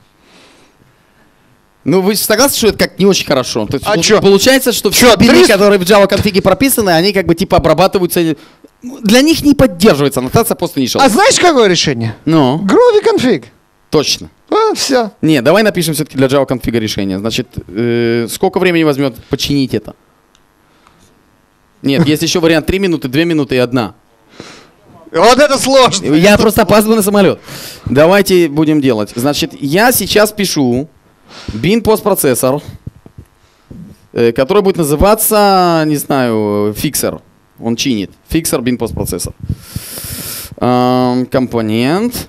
[SPEAKER 2] Ну, вы согласны, что это как не очень хорошо? То есть,
[SPEAKER 1] А чё?
[SPEAKER 2] Получается, что все бины, которые в Java конфиге прописаны, они как бы типа обрабатываются. Для них не поддерживается аннотация просто не
[SPEAKER 1] А знаешь, какое решение?
[SPEAKER 2] Ну,
[SPEAKER 1] Groovy config.
[SPEAKER 2] точно.
[SPEAKER 1] Все.
[SPEAKER 2] Не, давай напишем все-таки для Java конфига решение. Значит, сколько времени возьмет починить это? Нет, есть еще вариант 3 минуты, 2 минуты и 1.
[SPEAKER 1] Вот это сложно.
[SPEAKER 2] Я просто опаздываю на самолет. Давайте будем делать. Значит, я сейчас пишу bin постпроцессор, который будет называться, не знаю, fixer. Он чинит. Fixer bin постпроцессор. Компонент.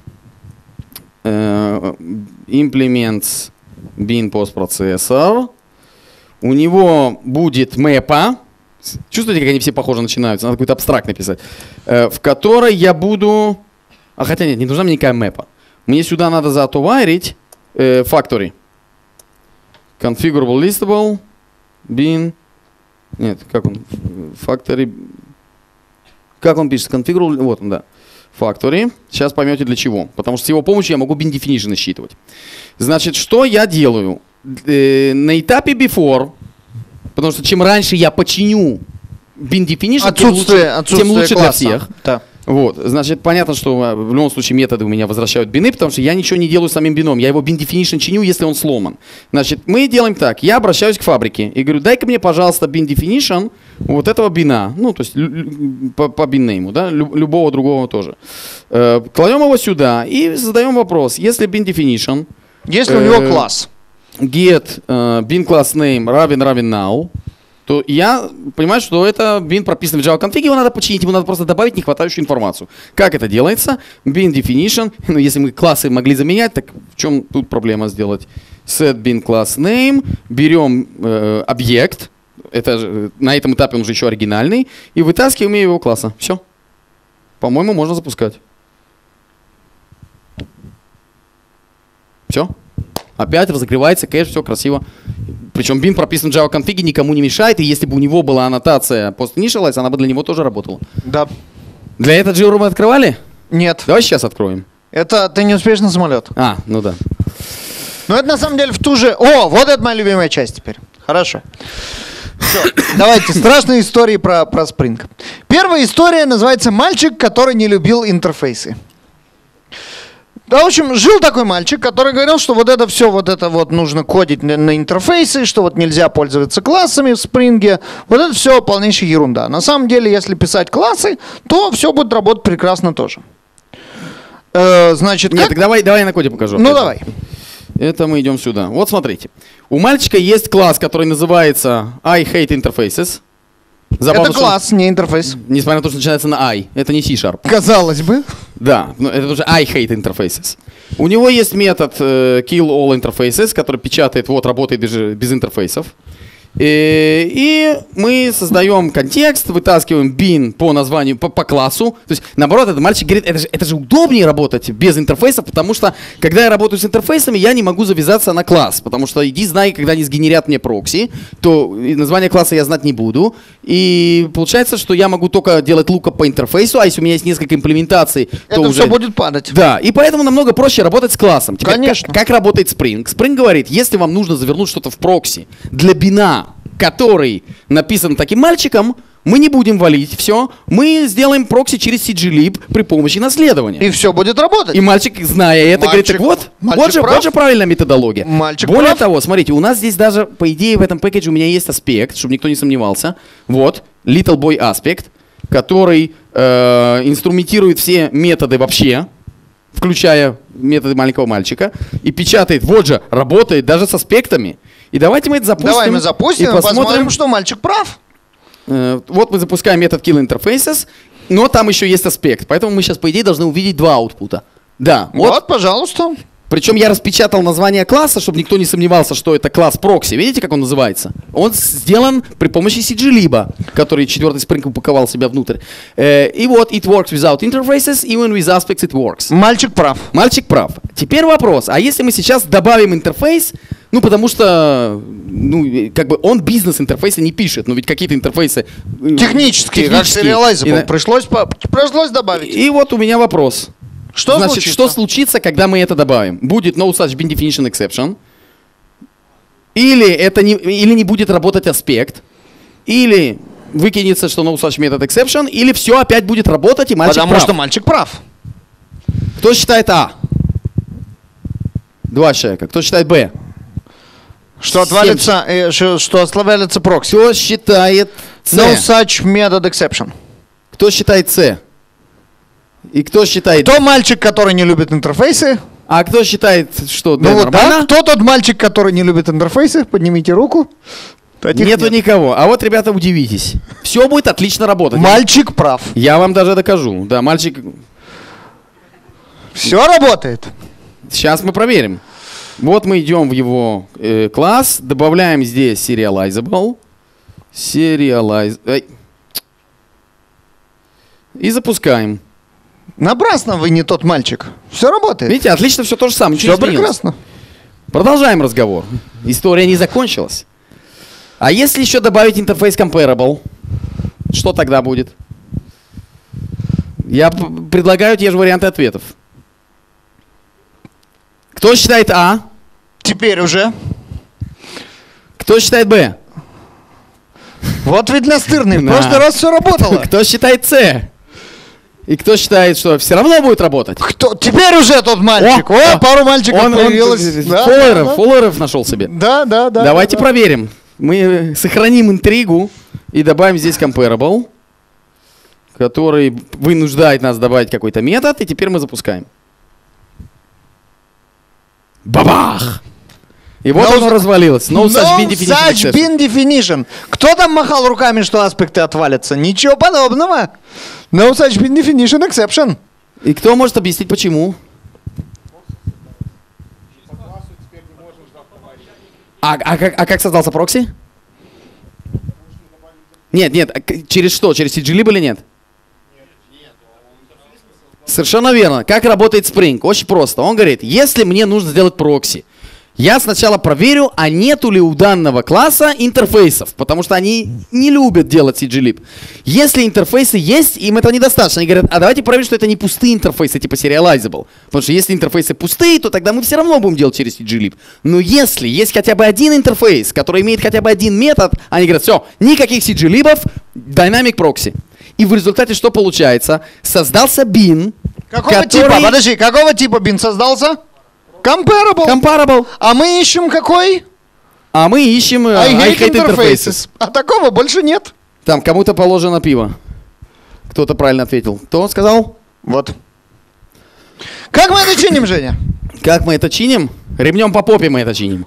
[SPEAKER 2] Implements bin постпроцессор. У него будет мэпа. Чувствуете, как они все похоже начинаются? Надо какой-то абстракт написать. В которой я буду... А хотя нет, не нужна мне никакая мэпа. Мне сюда надо заотоварить factory. Configurable listable. Bin. Нет, как он? Factory. Как он пишет? Configurable. Вот он, да. Factory. Сейчас поймете для чего. Потому что с его помощью я могу bin definition считывать. Значит, что я делаю? На этапе before... Потому что чем раньше я починю bin definition, тем лучше для всех.
[SPEAKER 1] Да.
[SPEAKER 2] Вот, значит, понятно, что в любом случае методы у меня возвращают бины, потому что я ничего не делаю самим бином. Я его bin definition чиню, если он сломан. Значит, мы делаем так. Я обращаюсь к фабрике и говорю, дай-ка мне, пожалуйста, bin definition вот этого бина. Ну, то есть по bin-name, да, любого другого тоже. Кладем его сюда и задаем вопрос. Если bin definition...
[SPEAKER 1] Если у него класс.
[SPEAKER 2] Get bin class name равен now, то я понимаю, что это bin прописан в Java config, его надо починить, ему надо просто добавить нехватающую информацию. Как это делается? Bin definition, ну если мы классы могли заменять, так в чем тут проблема сделать? Set bin class name, берем объект, на этом этапе он уже еще оригинальный, и вытаскиваем его класса. Все. По-моему, можно запускать. Все. Опять разогревается кэш, все красиво. Причем bin прописан в Java конфиге, никому не мешает, и если бы у него была аннотация post-initialize, она бы для него тоже работала.
[SPEAKER 1] Да.
[SPEAKER 2] Для этого JRUM мы открывали?
[SPEAKER 1] Нет.
[SPEAKER 2] Давай сейчас откроем.
[SPEAKER 1] Это ты не успеешь на самолет.
[SPEAKER 2] А, ну да.
[SPEAKER 1] Но это на самом деле в ту же... О, вот это моя любимая часть теперь. Хорошо. Все, давайте, страшные истории про Spring. Первая история называется «Мальчик, который не любил интерфейсы». Да, в общем, жил такой мальчик, который говорил, что вот это все, вот это вот нужно кодить на интерфейсы, что вот нельзя пользоваться классами в Spring. Вот это все полнейшая ерунда. На самом деле, если писать классы, то все будет работать прекрасно тоже. Значит,
[SPEAKER 2] Нет, так давай я на коде покажу.
[SPEAKER 1] Ну, давай.
[SPEAKER 2] Это мы идем сюда. Вот смотрите. У мальчика есть класс, который называется I hate interfaces. Забавно,
[SPEAKER 1] это класс, не интерфейс.
[SPEAKER 2] Несмотря на то, что начинается на I. Это не C-Sharp.
[SPEAKER 1] Казалось бы.
[SPEAKER 2] Да, но это тоже I hate interfaces. У него есть метод kill all interfaces, который печатает, вот, работает без интерфейсов. И мы создаем контекст, вытаскиваем bin по названию, по классу. То есть, наоборот, этот мальчик говорит, это же удобнее работать без интерфейсов, потому что, когда я работаю с интерфейсами, я не могу завязаться на класс. Потому что иди знай, когда они сгенерят мне прокси, то название класса я знать не буду. И получается, что я могу только делать лукап по интерфейсу, а если у меня есть несколько имплементаций, то
[SPEAKER 1] это
[SPEAKER 2] уже...
[SPEAKER 1] все будет падать.
[SPEAKER 2] Да, и поэтому намного проще работать с классом. Теперь,
[SPEAKER 1] конечно.
[SPEAKER 2] Как работает Spring? Spring говорит, если вам нужно завернуть что-то в прокси для бина, который написан таким мальчиком, мы не будем валить все, мы сделаем прокси через CGLib при помощи наследования.
[SPEAKER 1] И все будет работать.
[SPEAKER 2] И мальчик, зная это, говорит, так вот же правильная методология.
[SPEAKER 1] Мальчик
[SPEAKER 2] Более
[SPEAKER 1] прав.
[SPEAKER 2] того, смотрите, у нас здесь даже, по идее, в этом пэкэдже у меня есть аспект, чтобы никто не сомневался. Вот, Little Boy аспект, который инструментирует все методы вообще, включая методы маленького мальчика, и печатает, вот же, работает даже с аспектами. И давайте мы это запустим.
[SPEAKER 1] Давай мы запустим и посмотрим, что мальчик прав.
[SPEAKER 2] Вот мы запускаем метод kill interfaces, но там еще есть аспект. Поэтому мы сейчас, по идее, должны увидеть два аутпута. Да,
[SPEAKER 1] вот, пожалуйста.
[SPEAKER 2] Причем я распечатал название класса, чтобы никто не сомневался, что это класс прокси. Видите, как он называется? Он сделан при помощи CGLib, который 4-й Spring упаковал себя внутрь. И вот, it works without interfaces, even with aspects it works.
[SPEAKER 1] Мальчик прав.
[SPEAKER 2] Мальчик прав. Теперь вопрос, а если мы сейчас добавим интерфейс, ну, потому что, ну, как бы он бизнес-интерфейсы не пишет, но ведь какие-то интерфейсы...
[SPEAKER 1] Технические, как serializable, пришлось добавить.
[SPEAKER 2] И вот у меня вопрос.
[SPEAKER 1] Что
[SPEAKER 2] Значит,
[SPEAKER 1] случится?
[SPEAKER 2] что случится, когда мы это добавим? Будет no such bin definition exception, или не будет работать аспект, или выкинется, что no such method exception, или все опять будет работать, и мальчик
[SPEAKER 1] Потому
[SPEAKER 2] прав.
[SPEAKER 1] что мальчик прав.
[SPEAKER 2] Кто считает А? 2 человека. Кто считает Б?
[SPEAKER 1] Что отвалится, что отвалится прокси.
[SPEAKER 2] Кто считает С?
[SPEAKER 1] No such method exception.
[SPEAKER 2] Кто считает С? И кто считает...
[SPEAKER 1] Кто мальчик, который не любит интерфейсы?
[SPEAKER 2] А кто считает, что Д
[SPEAKER 1] Ну вот
[SPEAKER 2] нормально?
[SPEAKER 1] да, кто тот мальчик, который не любит интерфейсы? Поднимите руку. Таких
[SPEAKER 2] Нету
[SPEAKER 1] нет.
[SPEAKER 2] никого. А вот, ребята, удивитесь. Все будет отлично работать.
[SPEAKER 1] Мальчик прав.
[SPEAKER 2] Я вам даже докажу. Да, мальчик...
[SPEAKER 1] Все работает.
[SPEAKER 2] Сейчас мы проверим. Вот мы идем в его класс, добавляем здесь serializable. И запускаем.
[SPEAKER 1] Напрасно вы не тот мальчик. Все работает.
[SPEAKER 2] Видите, отлично все то же самое.
[SPEAKER 1] Все прекрасно.
[SPEAKER 2] Продолжаем разговор. История не закончилась. А если еще добавить интерфейс comparable, что тогда будет? Я предлагаю те же варианты ответов. Кто считает А?
[SPEAKER 1] Теперь уже.
[SPEAKER 2] Кто считает Б?
[SPEAKER 1] Вот ведь настырный. В
[SPEAKER 2] Да.
[SPEAKER 1] прошлый раз все работало.
[SPEAKER 2] Кто считает С? И кто считает, что все равно будет работать?
[SPEAKER 1] Кто? Теперь уже тот мальчик. О, пару мальчиков появилось. Да,
[SPEAKER 2] Фоллеров нашел себе.
[SPEAKER 1] Да.
[SPEAKER 2] Давайте
[SPEAKER 1] да.
[SPEAKER 2] проверим. Мы сохраним интригу и добавим здесь comparable, который вынуждает нас добавить какой-то метод, и теперь мы запускаем. Бабах! И вот оно развалилось. No such bin definition
[SPEAKER 1] such
[SPEAKER 2] exception.
[SPEAKER 1] bin definition. Кто там махал руками, что аспекты отвалятся? Ничего подобного. No such bin definition exception.
[SPEAKER 2] И кто может объяснить, почему? А как создался прокси? Нет, через что? Через CGLib или нет? Совершенно верно. Как работает Spring? Очень просто. Он говорит, если мне нужно сделать прокси, Я сначала проверю, а нету ли у данного класса интерфейсов, потому что они не любят делать CGLib. Если интерфейсы есть, им это недостаточно. Они говорят, а давайте проверим, что это не пустые интерфейсы, типа serializable. Потому что если интерфейсы пустые, то тогда мы все равно будем делать через CGLib. Но если есть хотя бы один интерфейс, который имеет хотя бы один метод, они говорят, все, никаких CGLib'ов, Dynamic Proxy. И в результате что получается? Создался bin,
[SPEAKER 1] Какого типа? Подожди, какого типа bin создался? Comparable. А мы ищем какой?
[SPEAKER 2] А мы ищем I hate interfaces.
[SPEAKER 1] А такого больше нет.
[SPEAKER 2] Там кому-то положено пиво. Кто-то правильно ответил. Кто сказал?
[SPEAKER 1] Вот. Как мы это чиним, Женя?
[SPEAKER 2] Как мы это чиним? Ремнем по попе мы это чиним.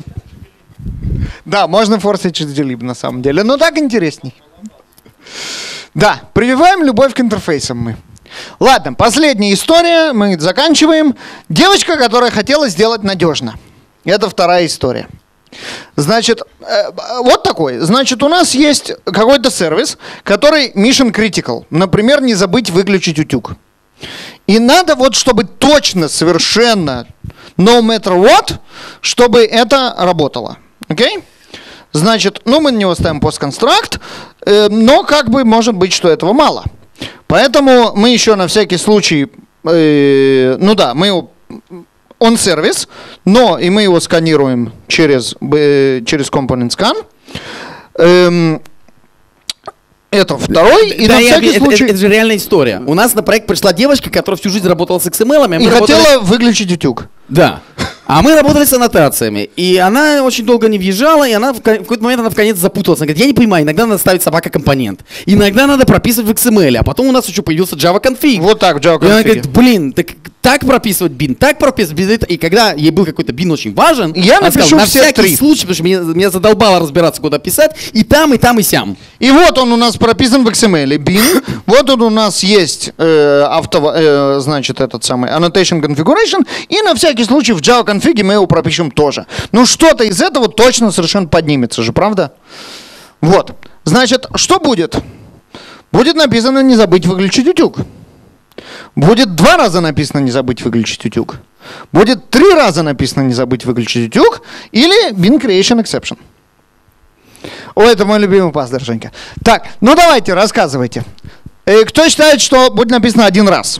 [SPEAKER 1] Да, можно форсить CGLib на самом деле, но так интересней. Да, прививаем любовь к интерфейсам мы. Ладно, последняя история, мы заканчиваем. Девочка, которая хотела сделать надежно. Это вторая история. Значит, вот такой. Значит, у нас есть какой-то сервис, который mission critical. Например, не забыть выключить утюг. И надо вот, чтобы точно, совершенно, no matter what, чтобы это работало. Окей? Значит, ну мы на него ставим постконстракт, но как бы может быть, что этого мало. Поэтому мы еще на всякий случай, ну да, мы он сервис, но и мы его сканируем через Component Scan. Это второй, и
[SPEAKER 2] да,
[SPEAKER 1] на всякий случай...
[SPEAKER 2] Это же реальная история. У нас на проект пришла девочка, которая всю жизнь работала с XML.
[SPEAKER 1] И хотела выключить утюг.
[SPEAKER 2] Да. А мы работали с аннотациями. И она очень долго не въезжала, и она в какой-то момент она в конец запуталась. Она говорит, я не понимаю, иногда надо ставить собака компонент. Иногда надо прописывать в XML, а потом у нас еще появился Java config.
[SPEAKER 1] Вот так, Java config.
[SPEAKER 2] И она говорит, блин, так прописывать бин, так прописывать бин. И когда ей был какой-то бин очень важен,
[SPEAKER 1] я напишу
[SPEAKER 2] на
[SPEAKER 1] все
[SPEAKER 2] всякий
[SPEAKER 1] три.
[SPEAKER 2] случай, потому что меня задолбало разбираться, куда писать, и там, и сям.
[SPEAKER 1] И вот он у нас прописан в XML, bin. Вот он у нас есть, значит, этот самый annotation configuration. И на всякий случай в Java config мы его пропишем тоже. Ну что-то из этого точно совершенно поднимется же, правда? Вот. Значит, что будет? Будет написано не забыть выключить утюг. Будет 2 раза написано не забыть выключить утюг. Будет 3 раза написано не забыть выключить утюг. Или bin creation exception. О, это мой любимый пастор, Женька. Так, ну давайте, рассказывайте. Кто считает, что будет написано 1 раз?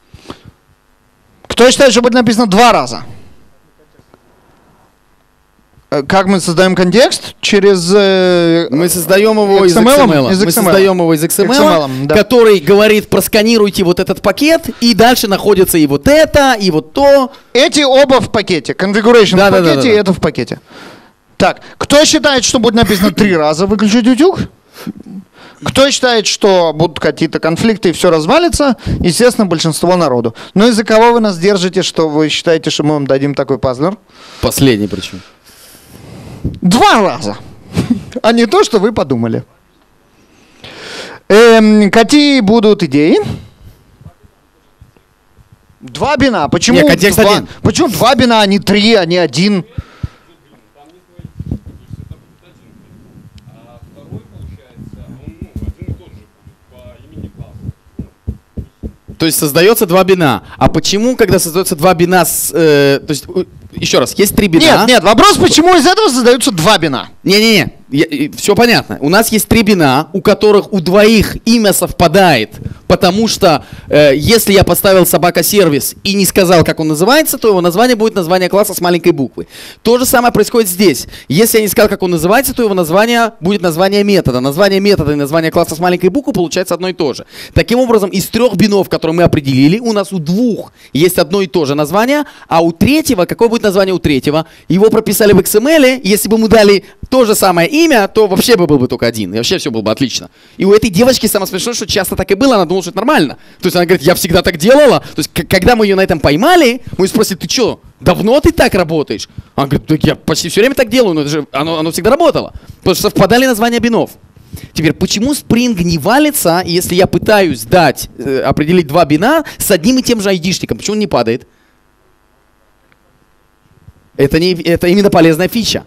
[SPEAKER 1] Кто считает, что будет написано 2 раза? Как мы создаем контекст? Через...
[SPEAKER 2] Мы создаем его из XML. Мы создаем его из XML, да. Который говорит, просканируйте вот этот пакет, и дальше находится и вот это, и вот то.
[SPEAKER 1] Эти оба в пакете. Configuration в пакете, и это в пакете. Так, кто считает, что будет написано 3 раза выключить утюг? Кто считает, что будут какие-то конфликты и все развалится? Естественно, большинство народу. Но из-за кого вы нас держите, что вы считаете, что мы вам дадим такой пазлер?
[SPEAKER 2] Последний причем.
[SPEAKER 1] 2 раза. А не то, что вы подумали. Какие будут идеи? 2 бина. Почему?
[SPEAKER 2] Нет, контекст 1.
[SPEAKER 1] Почему 2 бина, а не 3, а не 1?
[SPEAKER 2] То есть создается 2 бина. А почему, когда создается 2 бина то есть, еще раз, есть 3 бина.
[SPEAKER 1] Нет, вопрос, почему из этого создаются 2 бина?
[SPEAKER 2] Не-не-не, все понятно. У нас есть 3 бина, у которых у двоих имя совпадает, потому что если я поставил собака-сервис и не сказал, как он называется, то его название будет название класса с маленькой буквы. То же самое происходит здесь. Если я не сказал, как он называется, то его название будет название метода. Название метода и название класса с маленькой буквы получается одно и то же. Таким образом, из 3 бинов, которые мы определили, у нас у 2 есть одно и то же название, а у 3-го, какое будет название у 3-го? Его прописали в XML, если бы мы дали то же самое имя, то вообще был бы только 1, и вообще все было бы отлично. И у этой девочки самое смешное, что часто так и было, она думала, что это нормально. То есть она говорит, я всегда так делала. То есть когда мы ее на этом поймали, мы ее спросили, ты что, давно ты так работаешь? Она говорит, да я почти все время так делаю, но это же оно всегда работало. Потому что совпадали названия бинов. Теперь, почему Spring не валится, если я пытаюсь определить 2 бина с одним и тем же айдишником? Почему он не падает? Это именно полезная фича.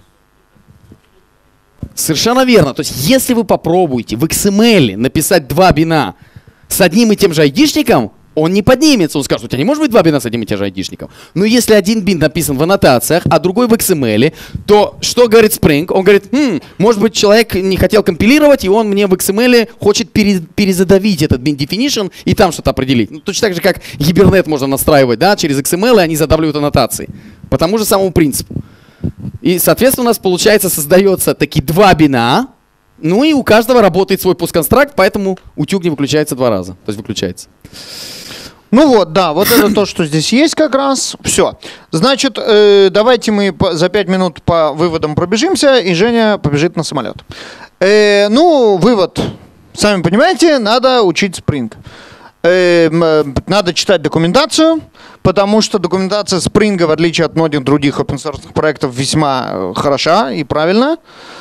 [SPEAKER 2] Совершенно верно. То есть, если вы попробуете в XML написать 2 бина с одним и тем же айдишником, он не поднимется, он скажет, у тебя не может быть два бина с одним и тем же айдишником. Но если один бин написан в аннотациях, а другой в XML, то что говорит Spring? Он говорит, может быть, человек не хотел компилировать, и он мне в XML хочет перезадавить этот bin definition и там что-то определить. Ну, точно так же, как Hibernate можно настраивать, да, через XML, и они задавливают аннотации. По тому же самому принципу. И, соответственно, у нас, получается, создается такие два бина, ну и у каждого работает свой пуск-констракт, поэтому утюг не выключается два раза. То есть выключается.
[SPEAKER 1] Ну вот, да, вот это то, что здесь есть как раз. Все. Значит, давайте мы за 5 минут по выводам пробежимся, и Женя побежит на самолет. Ну, вывод. Сами понимаете, надо учить Spring. Надо читать документацию, потому что документация Spring, в отличие от многих других open-source проектов, весьма хороша и правильна.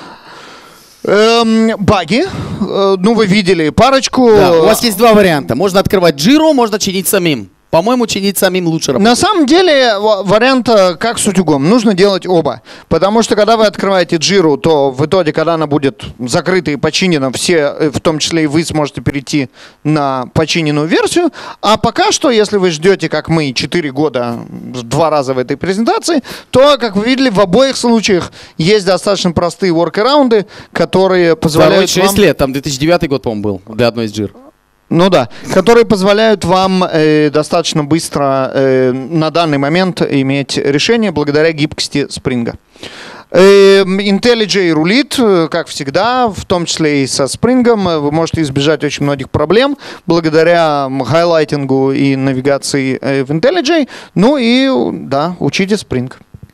[SPEAKER 1] Баги. Ну, вы видели парочку.
[SPEAKER 2] Да, у вас есть два варианта. Можно открывать Jira, можно чинить самим. По-моему, чинить самим лучше работает.
[SPEAKER 1] На самом деле, вариант как с утюгом. Нужно делать оба. Потому что, когда вы открываете Jira, то в итоге, когда она будет закрыта и починена, все, в том числе и вы, сможете перейти на починенную версию. А пока что, если вы ждете, как мы, 4 года, 2 раза в этой презентации, то, как вы видели, в обоих случаях есть достаточно простые воркараунды, которые позволяют
[SPEAKER 2] 6 лет, там 2009 год, по-моему, был для одной из Jira.
[SPEAKER 1] Ну да, которые позволяют вам достаточно быстро на данный момент иметь решение благодаря гибкости Spring. IntelliJ рулит, как всегда, в том числе и со Spring. Вы можете избежать очень многих проблем благодаря хайлайтингу и навигации в IntelliJ. Ну и, да, учите Spring.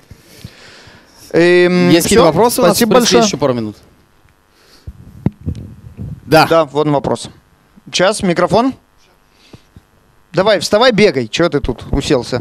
[SPEAKER 2] Есть какие-то вопросы?
[SPEAKER 1] Спасибо большое.
[SPEAKER 2] Еще пару минут. Да.
[SPEAKER 1] Да, вот вопрос. Сейчас, микрофон. Давай, вставай, бегай. Чего ты тут уселся?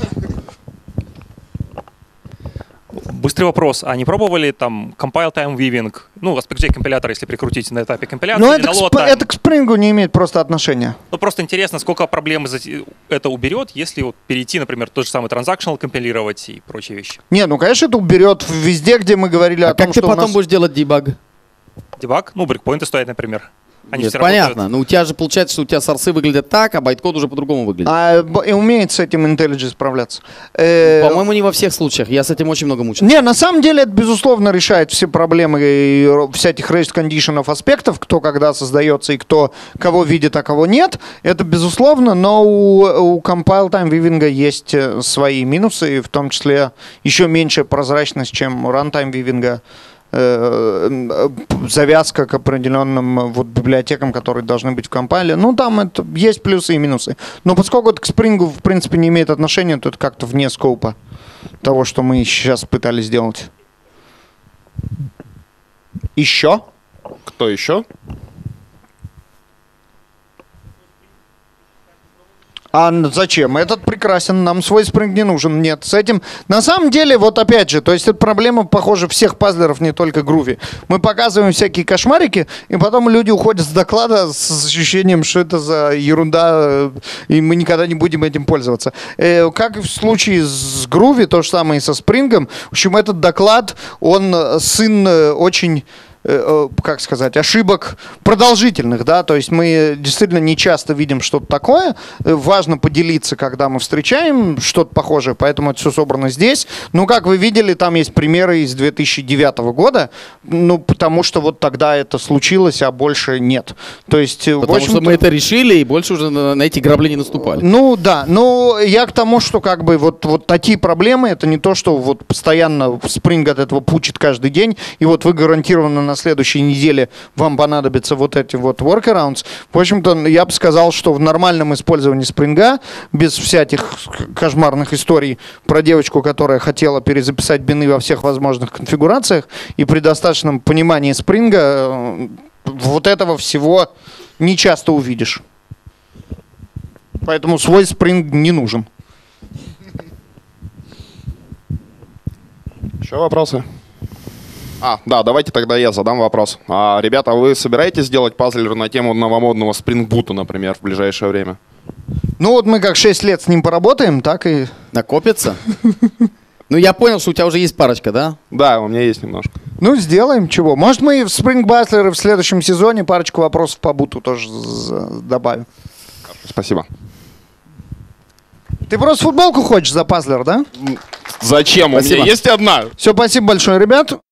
[SPEAKER 3] Быстрый вопрос. А не пробовали там compile time weaving? Ну, aspect-j компилятор, если прикрутить на этапе компиляции.
[SPEAKER 1] Но это к Spring не имеет просто отношения.
[SPEAKER 3] Ну, просто интересно, сколько проблем это уберет, если вот перейти, например, тот же самый transactional компилировать и прочие вещи.
[SPEAKER 1] Не, ну, конечно, это уберет везде, где мы говорили о том,
[SPEAKER 2] как ты потом будешь делать дебаг?
[SPEAKER 3] Дебаг? Ну, брейкпоинты стоят, например. Они
[SPEAKER 2] Нет, понятно. Но у тебя же получается, что у тебя сорсы выглядят так, а байткод уже по-другому выглядит.
[SPEAKER 1] И умеет с этим IntelliJ справляться.
[SPEAKER 2] По-моему, не во всех случаях. Я с этим очень много мучился.
[SPEAKER 1] Не, на самом деле это, безусловно, решает все проблемы и всяких raised condition аспектов, кто когда создается и кто кого видит, а кого нет. Это безусловно, но у compile time weaving есть свои минусы, в том числе еще меньшая прозрачность, чем у runtime weaving. Завязка к определенным вот библиотекам, которые должны быть в компайле. Ну, там это есть плюсы и минусы. Но поскольку это к Spring, в принципе, не имеет отношения, то это как-то вне скопа того, что мы сейчас пытались сделать. Еще?
[SPEAKER 4] Кто еще?
[SPEAKER 1] А зачем? Этот прекрасен, нам свой Spring не нужен. Нет, с этим... На самом деле, вот опять же, то есть это проблема, похоже, всех пазлеров, не только Groovy. Мы показываем всякие кошмарики, и потом люди уходят с доклада с ощущением, что это за ерунда, и мы никогда не будем этим пользоваться. Как и в случае с Groovy, то же самое и со Spring. В общем, этот доклад, он сын очень... как сказать, ошибок продолжительных, да, то есть мы действительно не часто видим что-то такое, важно поделиться, когда мы встречаем что-то похожее, поэтому это все собрано здесь, ну, как вы видели, там есть примеры из 2009 года, ну, потому что вот тогда это случилось, а больше нет, то есть,
[SPEAKER 2] потому что мы это решили и больше уже на эти грабли не наступали.
[SPEAKER 1] Ну, да, но я к тому, что как бы вот такие проблемы, это не то, что вот постоянно Spring от этого пучит каждый день, и вот вы гарантированно на следующей неделе вам понадобятся вот эти вот workarounds. В общем-то, я бы сказал, что в нормальном использовании Spring, без всяких кошмарных историй про девочку, которая хотела перезаписать бины во всех возможных конфигурациях, и при достаточном понимании Spring вот этого всего не часто увидишь. Поэтому свой Spring не нужен.
[SPEAKER 4] Еще вопросы? Да, давайте тогда я задам вопрос. Ребята, вы собираетесь делать пазлер на тему новомодного Spring Boot, например, в ближайшее время?
[SPEAKER 1] Ну вот мы как 6 лет с ним поработаем, так и...
[SPEAKER 2] Накопится? Ну я понял, что у тебя уже есть парочка, да?
[SPEAKER 4] Да, у меня есть немножко.
[SPEAKER 1] Ну сделаем, чего. Может мы в Spring Bustler в следующем сезоне парочку вопросов по буту тоже добавим.
[SPEAKER 4] Спасибо.
[SPEAKER 1] Ты просто футболку хочешь за пазлер, да?
[SPEAKER 4] Зачем?
[SPEAKER 2] Спасибо.
[SPEAKER 4] У меня есть одна.
[SPEAKER 1] Все, спасибо большое, ребят.